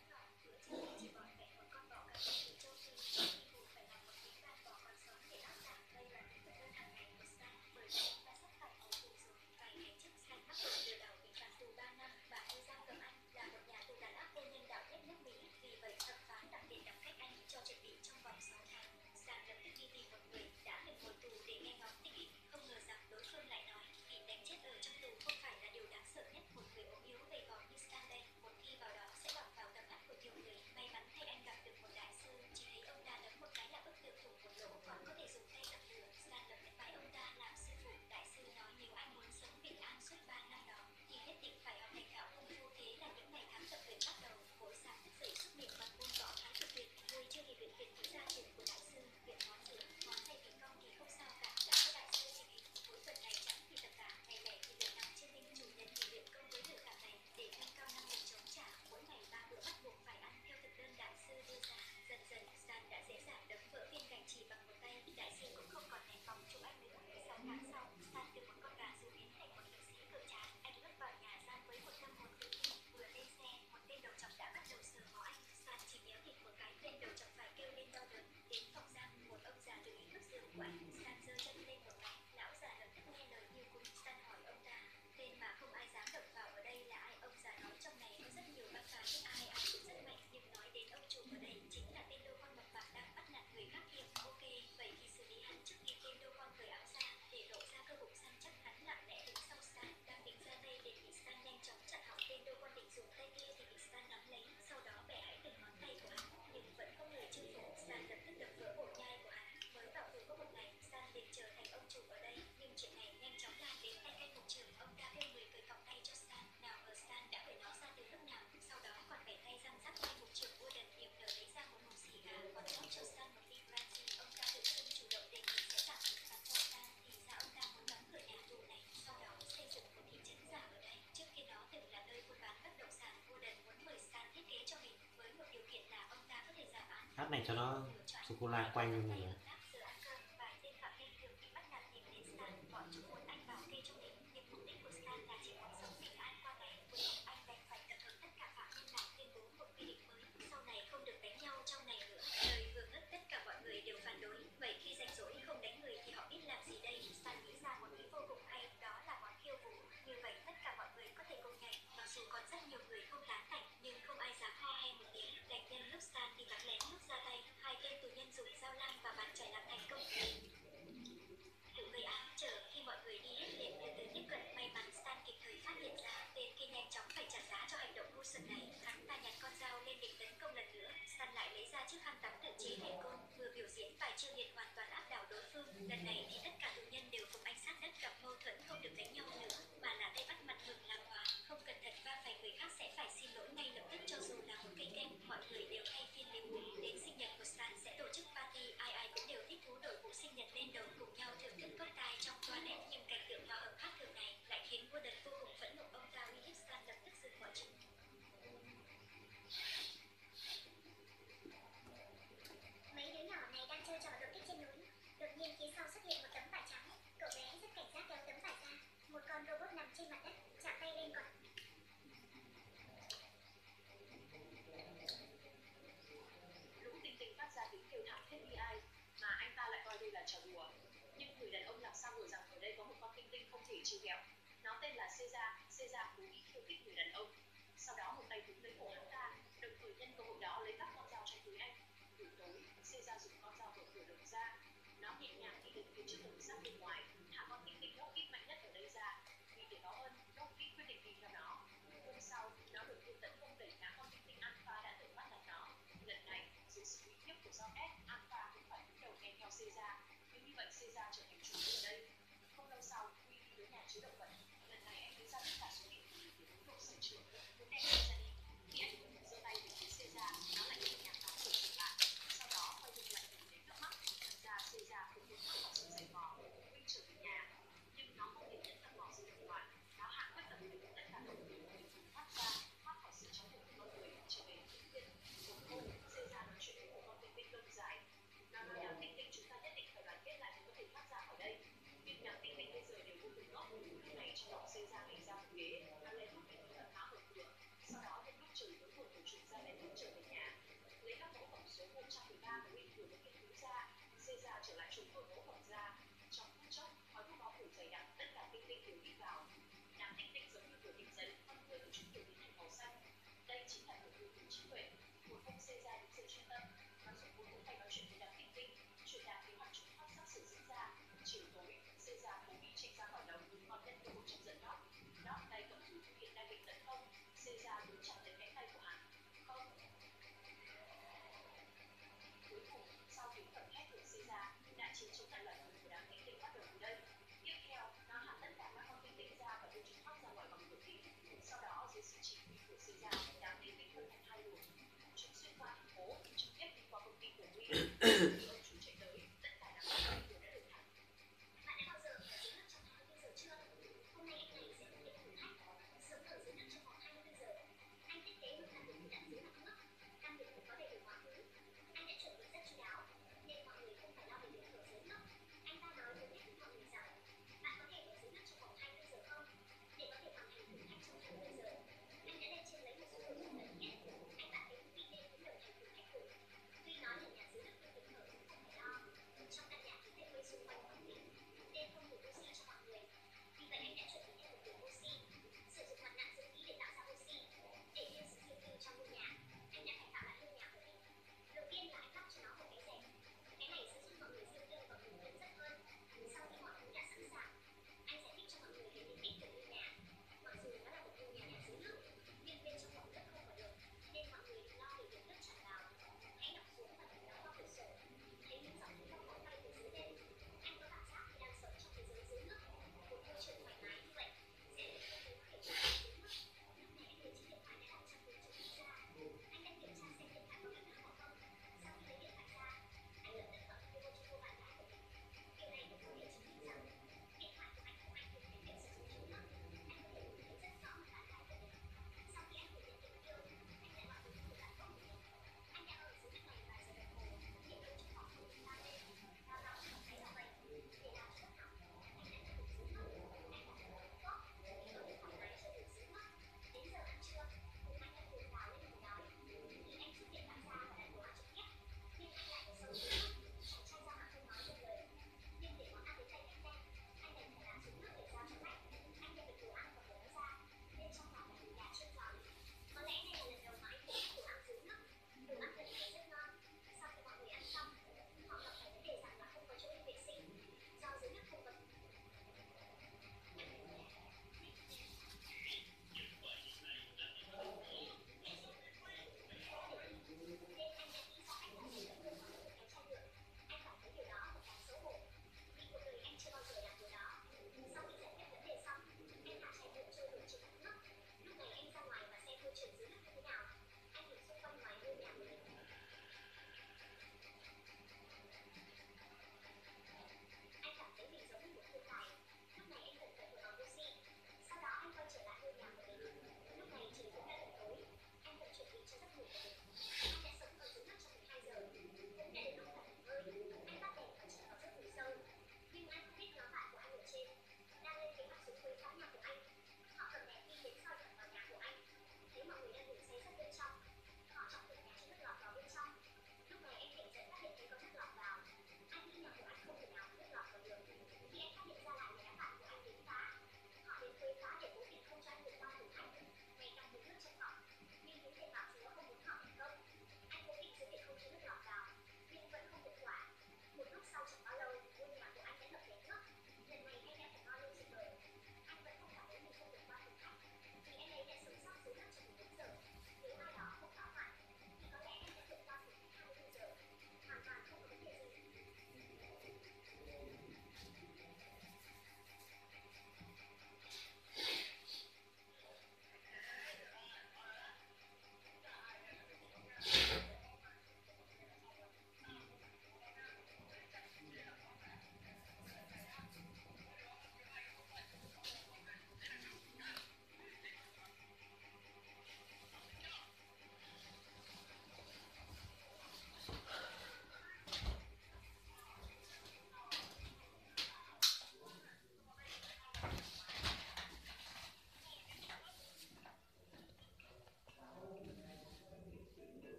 Hát này cho nó sô cô la quanh luôn mọi người. chiếc khăn tắm tự chế thành côn, vừa biểu diễn bài chiêu hiền hoàn toàn áp đảo đối phương. Lần này thì tất cả tù nhân đều cùng anh sát đất, gặp mâu thuẫn không được đánh nhau nữa, mà là tay bắt mặt mừng làm hòa. Không cẩn thận va phải người khác sẽ phải xin lỗi ngay lập tức, cho dù là một cây kem. Mọi người đều thay phiên lưu. Đến sinh nhật của Stan sẽ tổ chức party, ai ai cũng đều thích thú đội mũ sinh nhật lên đầu cùng nhau thưởng thức cocktail trong toilet. Nhưng cảnh tượng hòa hợp khác thường này lại khiến Warden vô cùng phẫn nộ. Ông ta uy hiếp Stan lập tức dừng mọi chuyện. Mấy đứa nhỏ này đang chơi trò đột kích trên núi. Đột nhiên phía sau xuất hiện một tấm vải trắng. Cậu bé rất cảnh giác kéo tấm vải ra. Một con robot nằm trên mặt đất, chạm tay lên còn. Lũ Tinh Tinh phát ra tiếng kêu thảm thiết bi ai, mà anh ta lại coi đây là trò đùa. Nhưng người đàn ông làm sao ngờ rằng ở đây có một con tinh tinh không thể trêu ghẹo. Nó tên là Caesar. Caesar cố ý khiêu khích người đàn ông. Sau đó một tay túm lấy cổ hắn ta, đồng thời nhân cơ hội đó lấy các con dao trong túi anh. Buổi tối, Caesar dùng con dao mở cửa đường ra. Nó nhẹ nhàng đi đến phía trước đường sắt bên ngoài, thả con tinh tinh ngốc ít mạnh nhất ở đây ra. Vì để báo ơn, ngốc ít quyết định đi theo nó. Hôm sau, nó đột nhiên tấn công đẩy ngã con tinh tinh Alpha đã từng bắt nạt nó. Lần này, dưới sự uy hiếp của John S, Alpha cũng phải cúi đầu nghe theo Caesar. Nhưng như vậy Caesar trở thành chủ ở đây. Không lâu sau, Quy đi tới nhà chứa động vật. Lần này anh lấy ra tất cả số điện thoại để muốn độ sở trường, muốn đem ra đi. Khi anh vừa giơ tay về phía Caesar, nó lại nhẹ nhàng đóng cửa trở lại. Sau đó quay lưng lại nhìn đến nước mắt. Thật ra Caesar không muốn thoát khỏi sự dày vò. Quy trở về nhà, nhưng nó không thể nhận tâm mò sự đồng loại. Nó hạ quyết tâm để tất cả mọi người cùng thoát ra, thoát khỏi sự trói buộc của con người, trở về thiên nhiên. Một hôm, Caesar nói chuyện với một con tinh tinh đông dài. Nó nói đám tinh tinh chúng ta nhất định phải đoàn kết lại mới có thể thoát ra khỏi đây. Nhưng đám tinh tinh bây giờ đều vô cùng ngốc. Lúc này trong lòng Caesar nảy ra một ghế, nó lên lúc để tận phá mở cửa. Sau đó nhân lúc trời tối muộn của chúng ra lên lúc trở về nhà. Lấy các mẫu phẩm số 113 của nghiên cứu với nghiên cứu ra, Caesar trở lại trùng mở mẫu phẩm ra. Trong phút chốc, khói thuốc bao phủ dày đặc, tất cả tinh tinh đều hít vào. Đám tinh tinh giống như vừa tỉnh dậy, con người của chúng đều biến thành màu xanh. Đây chính là một yếu tố trí tuệ. Một hôm Caesar đến sự chuyên tâm, nó dùng một cỗ tay nói chuyện với đám tinh tinh, truyền đạt kế hoạch chúng thoát xác xử diễn ra. Chiều tối, Caesar cố ý chạy ra khỏi lồng, còn nhân cơ hội trong giận Dot. Dot tay cầm túi thuốc hiện đang định tấn công, Caesar túm chặt lấy cánh tay của hắn. Không. Cuối cùng, sau tiếng gầm hét của Caesar, đại chiến chống lại loài người của đám tinh tinh bắt đầu từ đây. Tiếp theo, nó hạ tất cả các con tinh tinh ra và đưa chúng thoát ra ngoài bằng cửa kính. Sau đó, dưới sự chỉ huy của Caesar, đám tinh tinh phân thành hai luồng. Chúng xuyên qua thành phố, trực tiếp đi qua công ty của Quy. Khi ông chủ chạy tới, tất cả đám tinh tinh đều đã được thả. Bạn đã bao giờ ở dưới nước trong 24 giờ chưa? Hôm nay anh này sẽ thực hiện thử thách. Sống ở dưới nước trong vòng 24 giờ. Anh thiết kế một căn biệt thự đặt dưới mặt nước. Căn biệt thự có đầy đủ mọi thứ. Anh đã chuẩn bị rất chu đáo, nên mọi người không phải lo về việc ở dưới nước. Anh ta nói với hết mọi người rằng, bạn có thể ở dưới nước trong vòng 24 giờ không? Để có thể hoàn thành thử thách trong 24 giờ, anh đã lên trên lấy một số đồ vật cần thiết. Anh bạn đến vị nên cũng đồng hành thử thách cùng. Tuy nói là nhà dưới nước hơi tuyệt vời,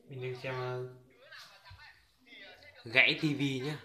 Mình đang xem gãy tivi nhá.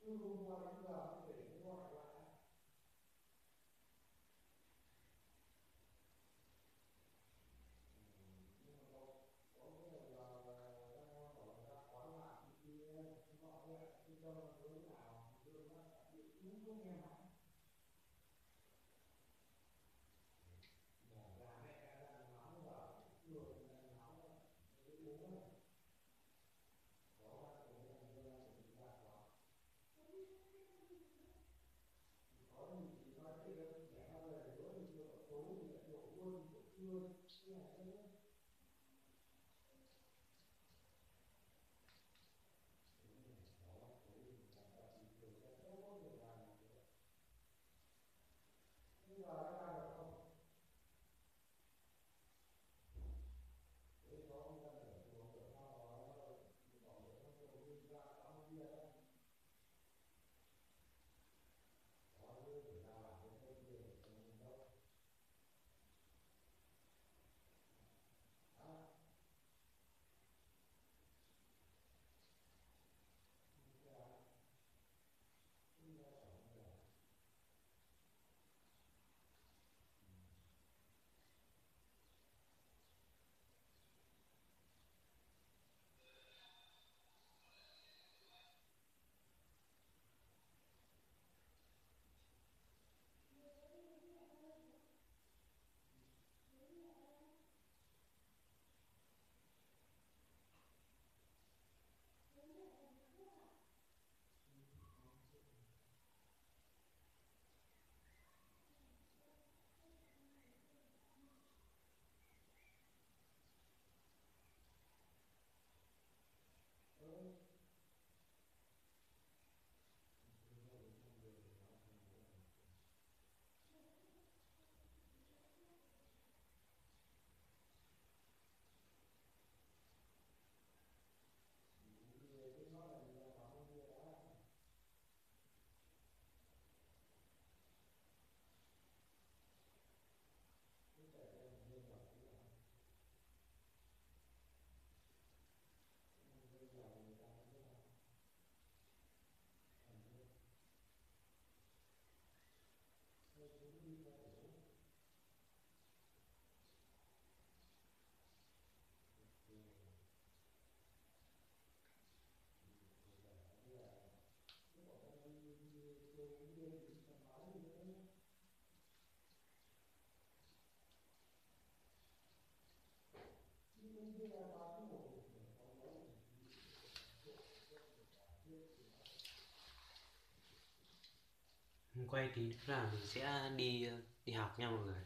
Quay tí nữa là mình sẽ đi đi học nha mọi người.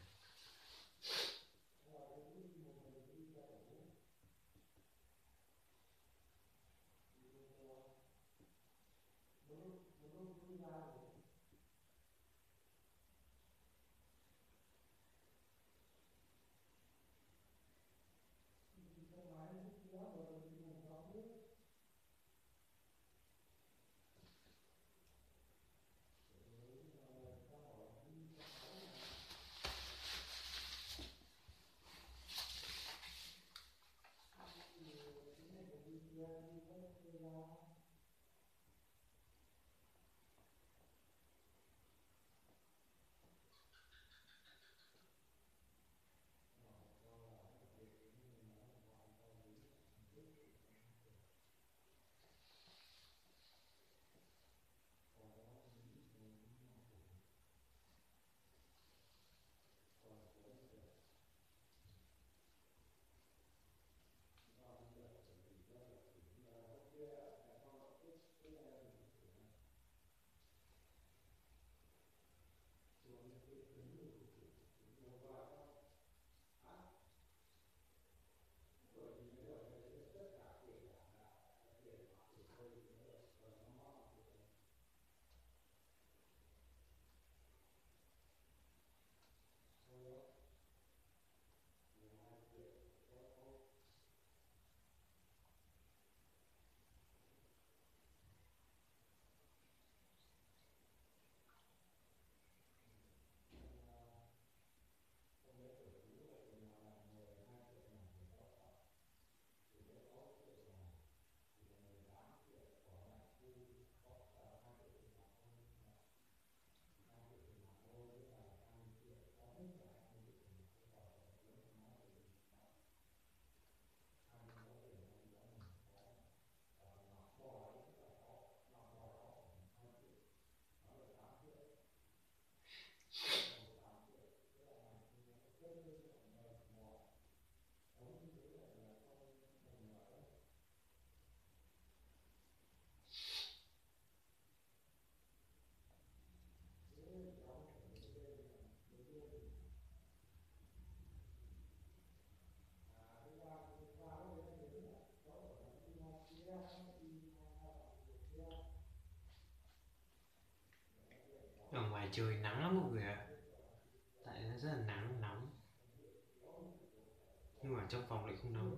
Ngoài trời nắng lắm mọi người ạ. Tại nó rất là nắng nóng, nhưng mà trong phòng lại không nóng.